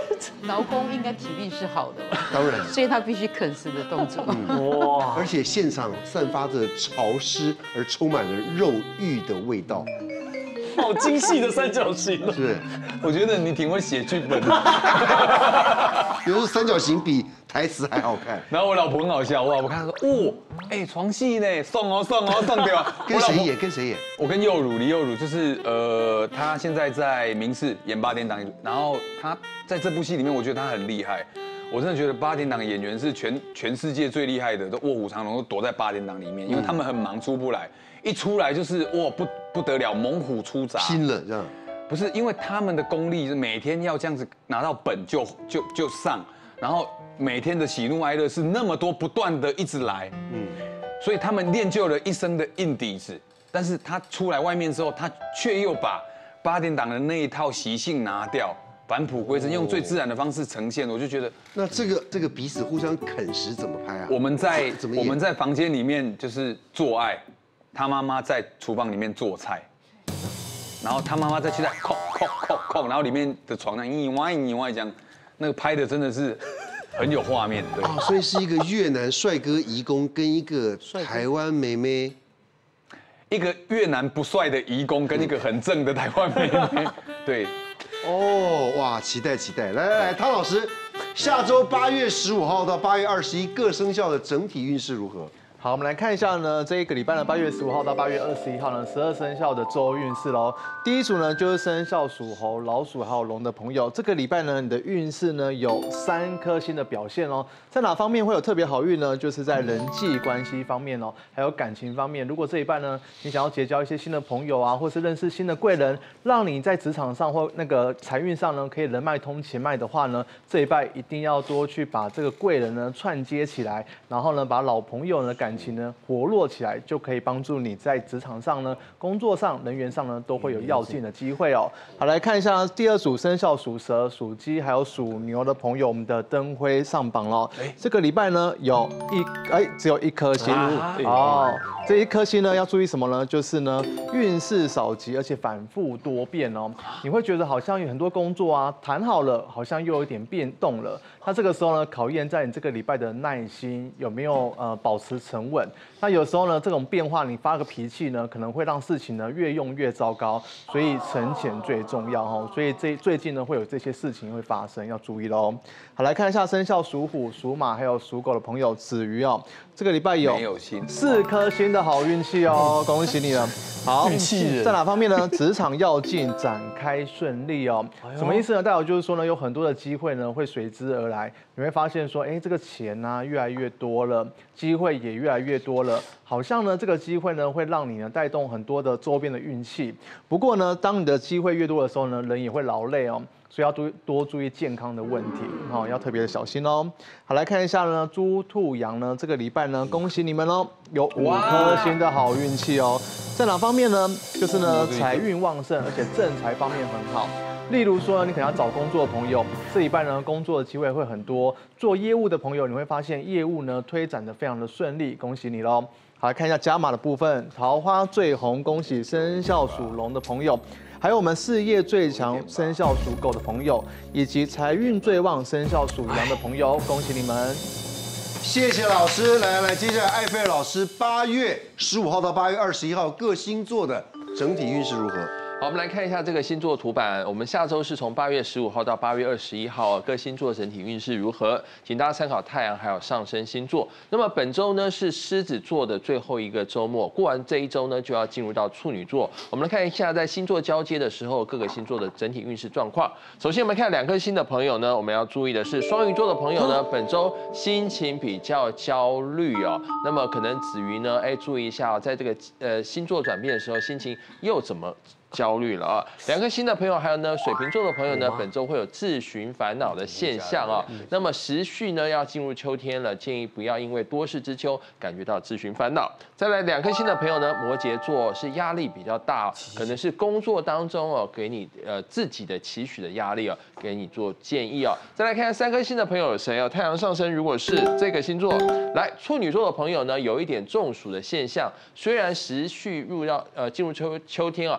劳工应该体力是好的吧？ 当然， 所以他必须啃食的动作。 哇， 而且现场散发着潮湿而充满了肉欲的味道， 好精细的三角形哦。 是。 我觉得你挺会写剧本的。 有时候三角形比台词还好看。 然后我老婆很好笑，我老婆看她说，哦，哎，床戏呢，送哦送哦送掉。 跟谁演？跟谁演？ 我跟佑汝，李佑汝，就是呃，他现在在民视演八点档，然后他在这部戏里面，我觉得他很厉害。我真的觉得八点档的演员是全全世界最厉害的，都卧虎藏龙，都躲在八点档里面，因为他们很忙出不来，一出来就是哇不不得了，猛虎出闸， 拼了这样。 不是因为他们的功力是每天要这样子拿到本就就就上，然后每天的喜怒哀乐是那么多，不断的一直来，嗯，所以他们练就了一身的硬底子。但是他出来外面之后，他却又把八点档的那一套习性拿掉，返璞归真，用最自然的方式呈现。我就觉得， 那这个这个彼此互相啃食怎么拍啊？ 我们在怎么演我们在房间里面就是做爱，他妈妈在厨房里面做菜。然后他妈妈再去在扣扣扣扣，然后里面的床上一歪一歪这样，那个拍的真的是很有画面，对。 哦，所以是一个越南帅哥移工跟一个台湾妹妹， 一个越南不帅的移工跟一个很正的台湾妹妹，对。 哦，哇，期待期待！来来来，汤老师，下周八月十五号到八月二十一各生肖的整体运势如何？ 好，我们来看一下呢，这一个礼拜呢，八月十五号到八月二十一号呢，十二生肖的周运势喽。第一组呢就是生肖属猴、老鼠还有龙的朋友，这个礼拜呢，你的运势呢有三颗星的表现哦。在哪方面会有特别好运呢？就是在人际关系方面哦，还有感情方面。如果这一半呢，你想要结交一些新的朋友啊，或是认识新的贵人，让你在职场上或那个财运上呢，可以人脉通钱脉的话呢，这一半一定要多去把这个贵人呢串接起来，然后呢，把老朋友呢感情呢活络起来，就可以帮助你在职场上呢、工作上、人员上呢都会有跃进的机会哦。好，来看一下第二组生肖属蛇、属鸡还有属牛的朋友，我们的灯辉上榜喽。这个礼拜呢有一哎只有一颗星哦，这一颗星呢要注意什么呢？就是呢运势少吉，而且反复多变哦。你会觉得好像有很多工作啊谈好了，好像又有一点变动了。那这个时候呢，考验在你这个礼拜的耐心有没有呃保持沉稳。那有时候呢，这种变化你发个脾气呢，可能会让事情呢越用越糟糕。所以沉潜最重要哈。所以这最近呢会有这些事情会发生，要注意喽。好，来看一下生肖属虎、属马还有属狗的朋友，子瑜哦，这个礼拜有四颗星的好运气哦，恭喜你了。好，运气在哪方面呢？职场要进，展开顺利哦。什么意思呢？代表就是说呢，有很多的机会呢会随之而来。你会发现说，哎，这个钱呢、啊、越来越多了，机会也越来越多了，好像呢这个机会呢会让你呢带动很多的周边的运气。不过呢，当你的机会越多的时候呢，人也会劳累哦。所以要多多注意健康的问题，哦，要特别的小心哦。好，来看一下呢，猪、兔、羊呢，这个礼拜呢，恭喜你们哦，有五颗星的好运气哦。在哪方面呢？就是呢，财运旺盛，而且正财方面很好。例如说，你可能要找工作的朋友，这一半呢，工作的机会会很多。做业务的朋友，你会发现业务呢推展的非常的顺利，恭喜你喽。好，来看一下加码的部分，桃花最红，恭喜生肖属龙的朋友。还有我们事业最强生肖属狗的朋友，以及财运最旺生肖属羊的朋友，恭喜你们！ 谢谢老师，来来来，接下来艾菲尔老师八月十五号到八月二十一号各星座的整体运势如何？ 好，我们来看一下这个星座图版。我们下周是从八月十五号到八月二十一号，各星座整体运势如何？请大家参考太阳还有上升星座。那么本周呢是狮子座的最后一个周末，过完这一周呢就要进入到处女座。我们来看一下在星座交接的时候各个星座的整体运势状况。首先我们看两颗星的朋友呢，我们要注意的是双鱼座的朋友呢，本周心情比较焦虑哦。那么可能子瑜呢，哎，注意一下哦，在这个呃星座转变的时候，心情又怎么焦虑了啊！两颗星的朋友，还有呢水瓶座的朋友呢，本周会有自寻烦恼的现象啊。那么时序呢要进入秋天了，建议不要因为多事之秋感觉到自寻烦恼。再来两颗星的朋友呢，摩羯座是压力比较大，可能是工作当中哦给你呃自己的期许的压力哦，给你做建议哦。再来看三颗星的朋友有谁哦？太阳上升如果是这个星座，来处女座的朋友呢，有一点中暑的现象，虽然时序入到呃进入秋秋天啊，但是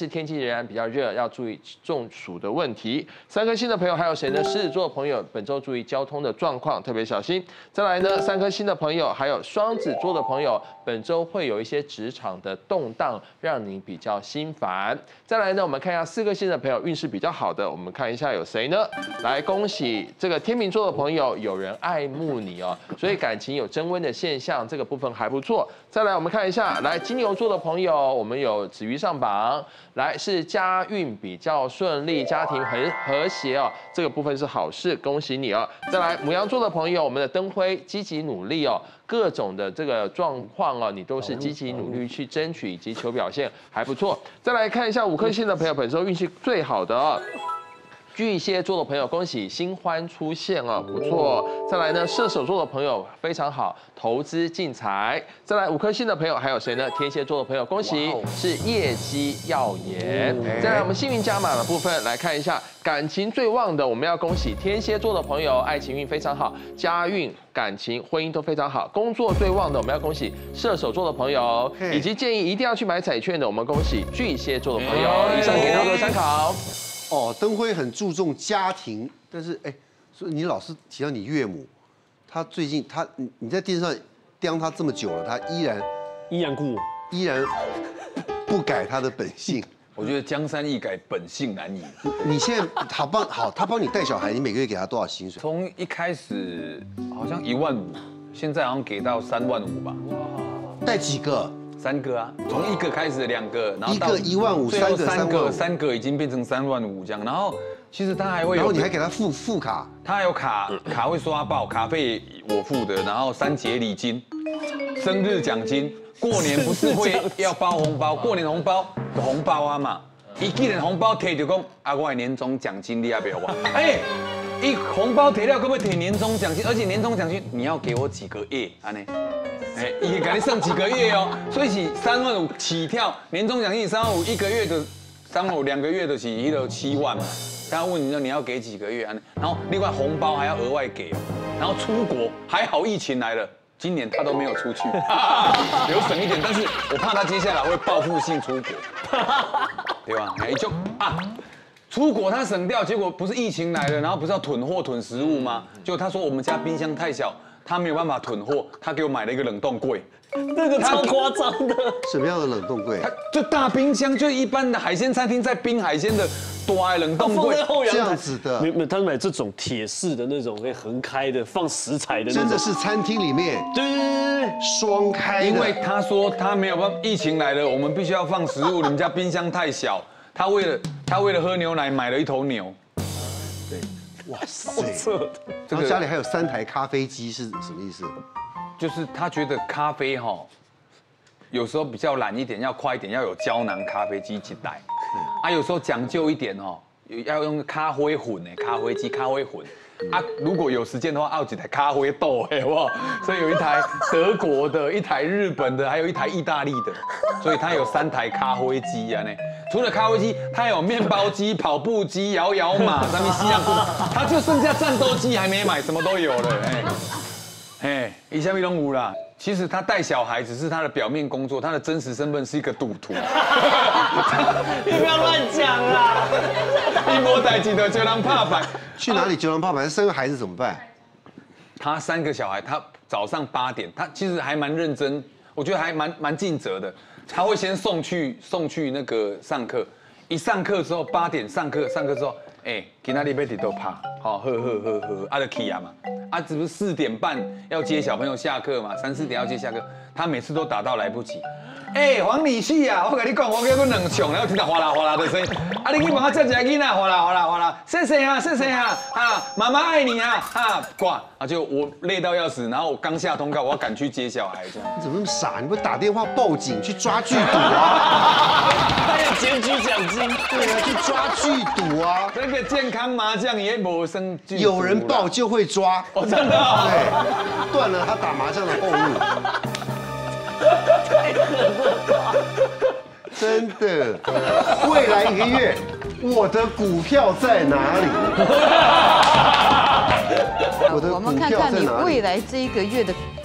是天气仍然比较热，要注意中暑的问题。三颗星的朋友还有谁呢？狮子座的朋友本周注意交通的状况，特别小心。再来呢，三颗星的朋友还有双子座的朋友，本周会有一些职场的动荡，让你比较心烦。再来呢，我们看一下四颗星的朋友运势比较好的，我们看一下有谁呢？来，恭喜这个天秤座的朋友，有人爱慕你哦，所以感情有升温的现象，这个部分还不错。再来，我们看一下，来金牛座的朋友，我们有子瑜上榜，来是家运比较顺利，家庭很和谐哦，这个部分是好事，恭喜你哦。再来，牡羊座的朋友，我们的灯辉积极努力哦，各种的这个状况哦，你都是积极努力去争取以及求表现，还不错。再来看一下五颗星的朋友，本周运气最好的哦。巨蟹座的朋友，恭喜新欢出现哦，不错。再来呢，射手座的朋友非常好，投资进财。再来五颗星的朋友还有谁呢？天蝎座的朋友，恭喜是业绩耀眼。再来我们幸运加码的部分来看一下，感情最旺的，我们要恭喜天蝎座的朋友，爱情运非常好，家运、感情、婚姻都非常好。工作最旺的，我们要恭喜射手座的朋友，以及建议一定要去买彩券的，我们恭喜巨蟹座的朋友。以上给大家做参考。 哦，灯辉很注重家庭，但是哎，所以你老是提到你岳母，她最近她你你在电视上刁她这么久了，她依然依然故我， 依然不改她的本性。 我觉得江山易改，本性难移。 你现在好帮好，她帮你带小孩，你每个月给她多少薪水？ 从一开始好像一万五，现在好像给到三万五吧。 带几个？ 三个啊，从一个开始两个，然后一个一万五， 三个三个，三个已经变成三万五这样。然后其实他还会有， 然后你还给他付付卡， 他还有卡卡会刷爆，卡费我付的，然后三节礼金、生日奖金，过年不是会要包红包，过年红包的红包啊嘛，一既然红包摕就讲啊，我的年终奖金你要不要我？哎，一红包摕了，可不可以摕年终奖金？而且年终奖金你要给我几个月，安尼。哎，也给你剩几个月哦，所以是三万五起跳，年终奖金三万五，一个月的三万五，两个月的起一个七万嘛。他问你说你要给几个月啊？然后另外红包还要额外给哦，然后出国还好疫情来了，今年他都没有出去，留省一点，但是我怕他接下来会报复性出国，对吧？哎就啊。出国他省掉，结果不是疫情来了，然后不是要囤货囤食物吗？结果他说我们家冰箱太小，他没有办法囤货，他给我买了一个冷冻柜， 那个超夸张的。 什么样的冷冻柜？ 他就大冰箱，就一般的海鲜餐厅在冰海鲜的大冷冻柜， 这样子的。 没有，他买这种铁式的那种可以横开的，放食材的那种。 真的是餐厅里面， 对对对对， 双开的。 因为他说他没有办法，疫情来了，我们必须要放食物，你们家冰箱太小。他为了他为了喝牛奶买了一头牛，对， 哇塞， 这个家里还有三台咖啡机是什么意思？ 就是他觉得咖啡哈，有时候比较懒一点，要快一点，要有胶囊咖啡机几台，啊，有时候讲究一点哦，要用咖啡混诶，咖啡机咖啡混。啊，如果有时间的话，要几台咖啡豆，好不好？所以有一台德国的，一台日本的，还有一台意大利的，所以他有三台咖啡机啊呢。除了咖啡机，他有面包机、跑步机、摇摇马，上面西洋裤，他就剩下战斗机还没买，什么都有了，哎，哎，一下咪拢有啦。其实他带小孩只是他的表面工作，他的真实身份是一个赌徒。 你不要乱讲啦！ 一摸代记得就让怕板。 去哪里就让怕板？生个孩子怎么办？ 他三个小孩，他早上八点，他其实还蛮认真，我觉得还蛮蛮尽责的。他会先送去送去那个上课，一上课之后八点上课，上课之后，哎，今天你要都怕，好，喝喝喝喝，啊就去啊嘛，啊只不是四点半要接小朋友下课嘛，三四点要接下课，他每次都打到来不及。哎、欸，黄理旭啊，我跟你讲，我叫我两唱，然后听到哗啦哗啦的声音。啊，你去帮我叫一个囡仔，哗啦哗啦哗啦，谢谢啊，谢谢啊，啊，妈妈爱你啊，啊，挂。啊，就我累到要死，然后我刚下通告，我要赶去接小孩，这样。 你怎么那么傻？你不打电话报警去抓剧毒啊？ 还有检举奖金。 对啊，去抓剧毒啊。 这个健康麻将也没生剧。 有人报就会抓。 哦，真的哦。 对，断了他打麻将的后路。 太狠了吧！ 真的，未来一个月我的股票在哪里？我的我们看看你未来这一个月的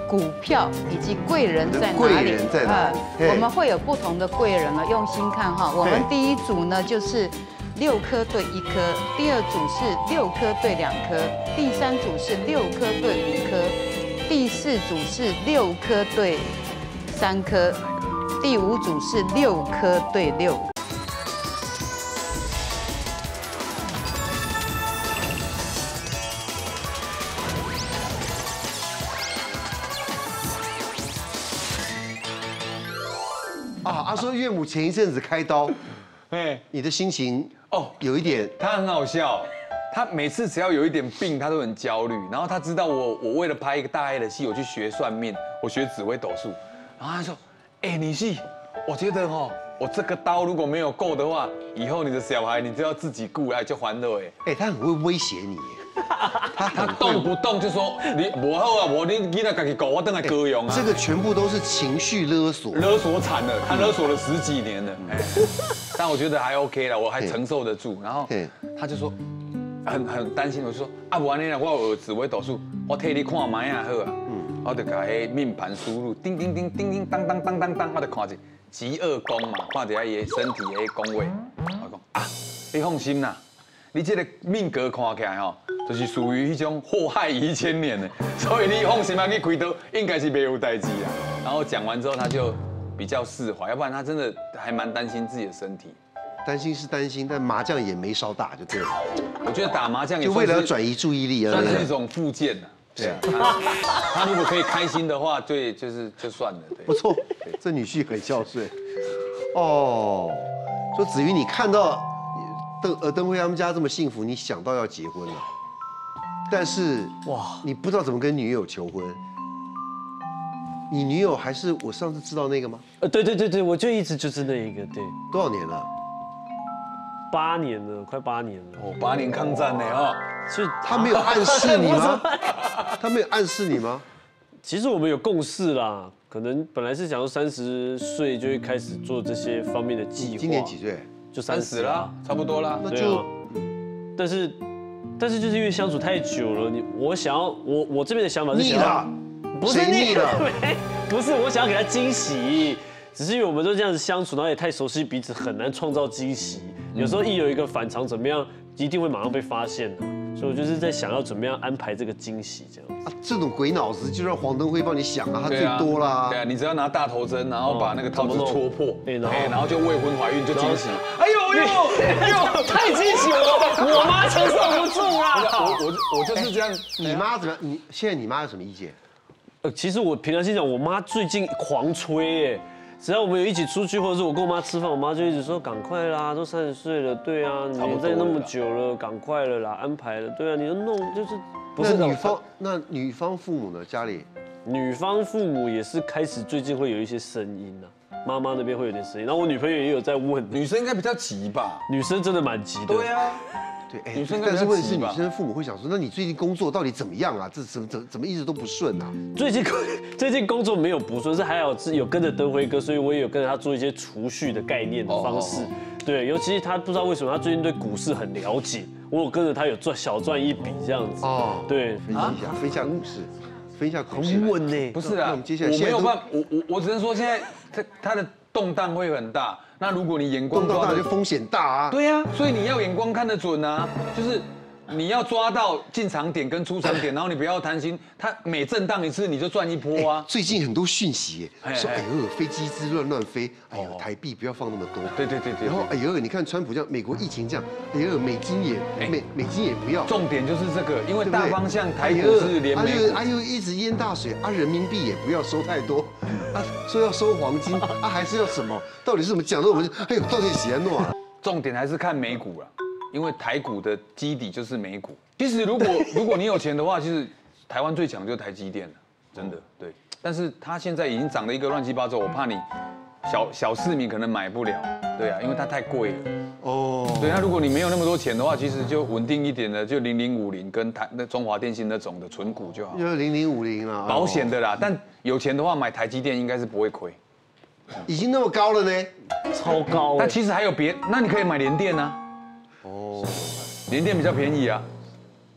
股票以及贵人在哪里？ 贵人在哪里？ 我们会有不同的贵人了，用心看哈。我们第一组呢就是六颗对一颗，第二组是六颗对两颗，第三组是六颗对五颗，第四组是六颗对三颗，第五组是六颗对六。 啊，阿说岳母前一阵子开刀， 哎， 你的心情哦， 有一点， 他很好笑，他每次只要有一点病，他都很焦虑。然后他知道我，我为了拍一个大 A 的戏，我去学算命，我学紫微斗数。然后他说：“哎，你是，我觉得哦，我这个刀如果没有够的话，以后你的小孩你就要自己顾来就还了哎。” 哎，他很会威胁你。 他他动不动就说你不好啊，我你你那自己狗，我等来割用啊。 这个全部都是情绪勒索， 勒索惨了，他勒索了十几年了，哎，但我觉得还 OK 了，我还承受得住。然后他就说很很担心，我就说啊，不然你我有紫微斗数，我替你看买啊好啊，嗯，我就把迄命盘输入，叮叮叮叮叮当当当当当，我就看一极恶宫嘛，看一下伊的身体的宫位，我讲啊，你放心啦，你这个命格看起来吼。就是属于一种祸害一千年的，所以你放心啊，去开刀应该是没有代志啦。然后讲完之后，他就比较释怀，要不然他真的还蛮担心自己的身体。 担心是担心，但麻将也没少打就对了。 我觉得打麻将也就为了转移注意力而已， 算是一种附件呐。对啊，他如果可以开心的话，对，就是就算了。对， 不错，这女婿很孝顺。哦，说子瑜，你看到邓呃邓辉他们家这么幸福，你想到要结婚了。但是哇，你不知道怎么跟女友求婚。你女友还是我上次知道那个吗？ 呃，对对对对，我就一直就是那一个，对。 多少年了？ 八年了，快八年了。 哦，八年抗战呢啊！ 就他没有暗示你吗？他没有暗示你吗？ 其实我们有共识啦，可能本来是想说三十岁就会开始做这些方面的计划。 今年几岁？ 就三十啦，差不多啦。 那就， 但是。但是就是因为相处太久了，你我想要我我这边的想法是腻了， 不是腻了， 不是我想要给他惊喜，只是因为我们都这样子相处，然后也太熟悉彼此，很难创造惊喜。有时候一有一个反常怎么样，一定会马上被发现的。所以我就是在想要怎么样安排这个惊喜这样。 啊，这种鬼脑子就让黄登辉帮你想啊，他最多啦。 对啊，你只要拿大头针，然后把那个套子戳破， 然后然后就未婚怀孕就惊喜。 哎呦哎呦哎呦，太惊喜了，我妈承受不住啦。 我我我就是这样。 你妈怎么样？你现在你妈有什么意见？ 呃，其实我平常心讲，我妈最近狂催哎。只要我们有一起出去，或者是我跟我妈吃饭，我妈就一直说赶快啦，都三十岁了，对啊，你在那么久了，赶快了啦，安排了，对啊，你就弄就是不是女方那女方父母呢？家里女方父母也是开始最近会有一些声音啊，妈妈那边会有点声音，然后我女朋友也有在问， 女生应该比较急吧？ 女生真的蛮急的。 对啊。 对，哎，但是问题是女生父母会想说，那你最近工作到底怎么样啊？这怎么怎怎么一直都不顺啊？ 最近最近工作没有不顺，是还好是有跟着登辉哥，所以我也有跟着他做一些储蓄的概念的方式。对，尤其是他不知道为什么他最近对股市很了解，我有跟着他有赚小赚一笔这样子。哦，对， 分析一下，分析一下股市，分析一下股市。 很稳呢。 不是啊， 我们接下来我没有办法，我我我只能说现在他他的动荡会很大。那如果你眼光动荡大就风险大啊。 对啊，所以你要眼光看得准啊，就是。你要抓到进场点跟出场点，然后你不要贪心，它每震荡一次你就赚一波啊。 最近很多讯息，说哎呦飞机之乱乱飞，哎呦台币不要放那么多。 对对对对。 然后哎呦你看川普这样，美国疫情这样，哎呦美金也美美金也不要。 重点就是这个，因为大方向台股是连美股， 哎呦一直淹大水啊，人民币也不要收太多，啊说要收黄金啊还是要什么？到底是怎么讲的？我们哎呦到底喜欢弄啊？ 重点还是看美股了。因为台股的基底就是美股。其实如果如果你有钱的话，其实台湾最强就是台积电了，真的对。但是它现在已经涨了一个乱七八糟，我怕你小小市民可能买不了，对啊，因为它太贵了。哦。对，那如果你没有那么多钱的话，其实就稳定一点的，就零零五零跟台那中华电信那种的存股就好。 就零零五零啦， 保险的啦。但有钱的话买台积电应该是不会亏。 已经那么高了呢？ 超高。 那其实还有别，那你可以买联电啊。哦。联电比较便宜啊，对呀、啊。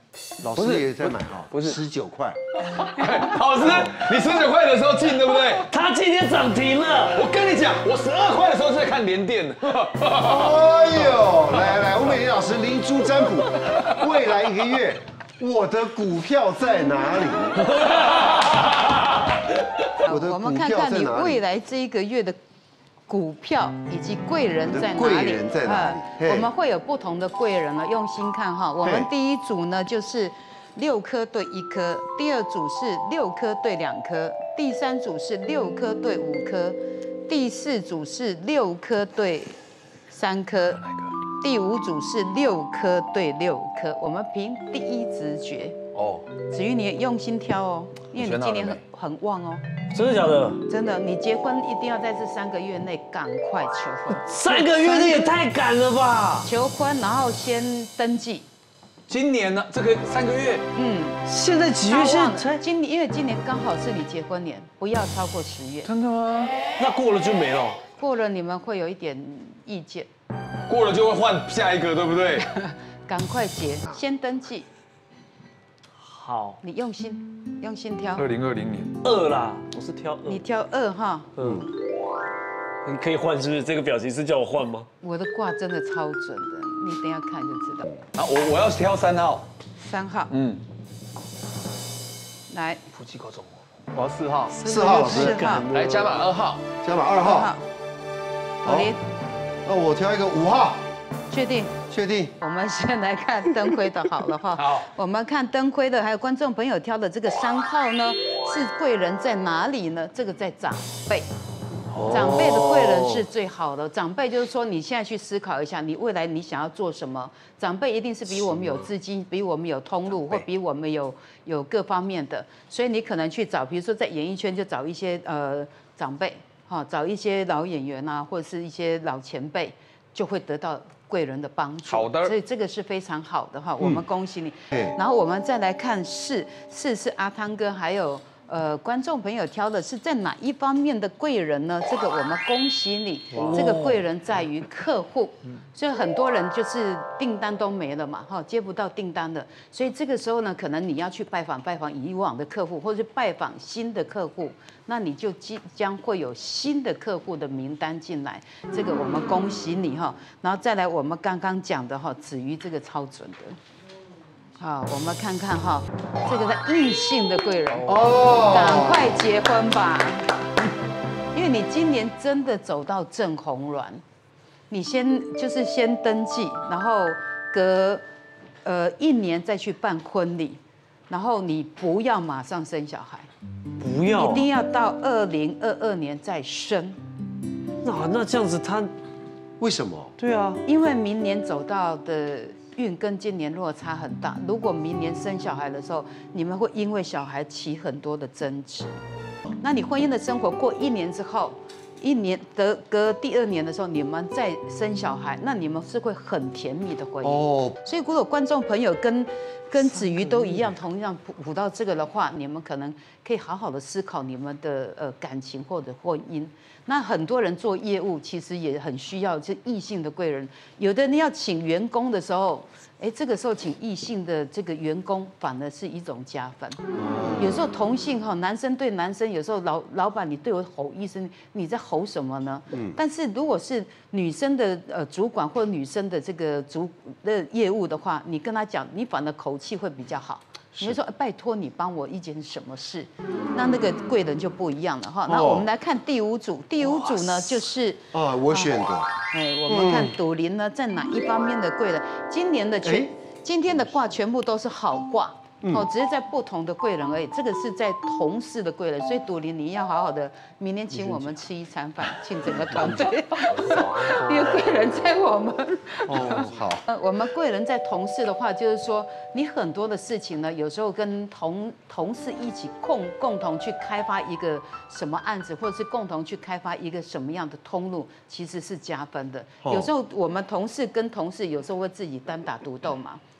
老师也在买哈， 不是十九块。 老师，你十九块的时候进对不对？ 他今天涨停了。 我跟你讲，我十二块的时候是在看联电的。 哎呦，来来，吴美玲老师灵珠占卜，未来一个月我的股票在哪里？我的我们股看看你票在哪里？ 未来这一个月的股票以及贵人在哪里？ 贵人在哪里嘿我们会有不同的贵人了，用心看哈。我们嘿第一组呢就是六颗对一颗，第二组是六颗对两颗，第三组是六颗对五颗，第四组是六颗对三颗，第五组是六颗对六颗。我们凭第一直觉。 哦， 子瑜，你用心挑哦，因为你今年很很旺哦。 真的假的？ 真的，你结婚一定要在这三个月内赶快求婚。 三个月内也太赶了吧！ 求婚，然后先登记。 今年呢，这个三个月， 嗯， 现在几月？现在才今年，因为今年刚好是你结婚年，不要超过十月。 真的吗？ 那过了就没了。 过了你们会有一点意见， 过了就会换下一个，对不对？ 赶快结，先登记。 好， 你用心，用心挑。 二零二零年二啦，我是挑二。 你挑二哈。 嗯，你可以换是不是？这个表情是叫我换吗？ 我的卦真的超准的，你等一下看就知道。 啊，我我要挑三号。 三号， 嗯， 来， 夫妻够重哦。 我要四号。 四号老师四号， 来加码二号， 加码二号。 朵琳， 那我挑一个五号， 确定？ 确定。 我们先来看灯辉的好了哈。 好， 我们看灯辉的，还有观众朋友挑的这个三号呢，是贵人在哪里呢？这个在长辈。长辈的贵人是最好的。长辈就是说，你现在去思考一下，你未来你想要做什么？长辈一定是比我们有资金，比我们有通路，或比我们有有各方面的。所以你可能去找，比如说在演艺圈就找一些呃长辈，哈，找一些老演员啊，或者是一些老前辈，就会得到贵人的帮助。 好的， 所以这个是非常好的哈，我们恭喜你。 对然后我们再来看四，四是阿汤哥还有。呃，观众朋友挑的是在哪一方面的贵人呢？这个我们恭喜你，这个贵人在于客户，所以很多人就是订单都没了嘛，哈，接不到订单的，所以这个时候呢，可能你要去拜访拜访以往的客户，或者是拜访新的客户，那你就即将会有新的客户的名单进来，这个我们恭喜你哈，然后再来我们刚刚讲的哈，子瑜这个超准的。好，我们看看哈，这个是异性的贵人哦，赶快结婚吧，因为你今年真的走到正红鸾，你先就是先登记，然后隔呃一年再去办婚礼，然后你不要马上生小孩， 不要， 一定要到二零二二年再生。 那那这样子他， 为什么？ 对啊， 因为明年走到的运跟今年落差很大，如果明年生小孩的时候，你们会因为小孩起很多的争执。那你婚姻的生活过一年之后，一年得隔第二年的时候，你们再生小孩，那你们是会很甜蜜的婚姻。哦，所以如果观众朋友跟跟子瑜都一样，同样卜到这个的话，你们可能可以好好的思考你们的呃感情或者婚姻。那很多人做业务其实也很需要就异性的贵人，有的人要请员工的时候，哎，这个时候请异性的这个员工反而是一种加分。有时候同性哈，男生对男生，有时候老老板你对我吼一声，你在吼什么呢？嗯。但是如果是女生的呃主管或女生的这个主的业务的话，你跟他讲，你反而口气会比较好。你会说拜托你帮我一件什么事，那那个贵人就不一样了哈。那我们来看第五组，第五组呢就是啊，我选的。 哎，我们看赌林呢在哪一方面的贵人？今年的全今天的卦全部都是好卦。哦，只是在不同的贵人而已。这个是在同事的贵人，所以赌林你要好好的，明天请我们吃一餐饭，请整个团队。因为贵人在我们。 哦，好。 呃，我们贵人在同事的话，就是说你很多的事情呢，有时候跟同同事一起共共同去开发一个什么案子，或者是共同去开发一个什么样的通路，其实是加分的。有时候我们同事跟同事有时候会自己单打独斗嘛。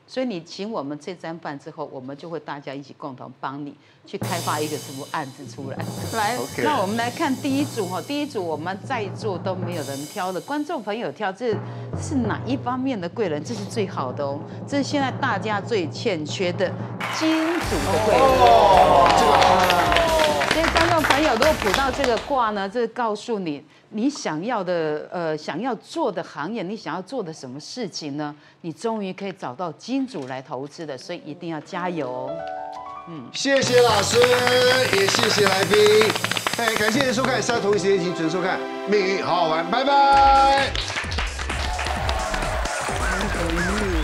所以你请我们这餐饭之后，我们就会大家一起共同帮你去开发一个什么案子出来。来， OK 那我们来看第一组哈，第一组我们在座都没有人挑的，观众朋友挑，这是哪一方面的贵人？这是最好的哦，这是现在大家最欠缺的金主的贵人。哦，这个。所以观众朋友，如果卜到这个卦呢，这告诉你。你想要的呃，想要做的行业，你想要做的什么事情呢？你终于可以找到金主来投资的，所以一定要加油哦。 嗯，谢谢老师，也谢谢来宾。哎，感谢您收看，下次同一时间请准时收看《命运好好玩》，拜拜。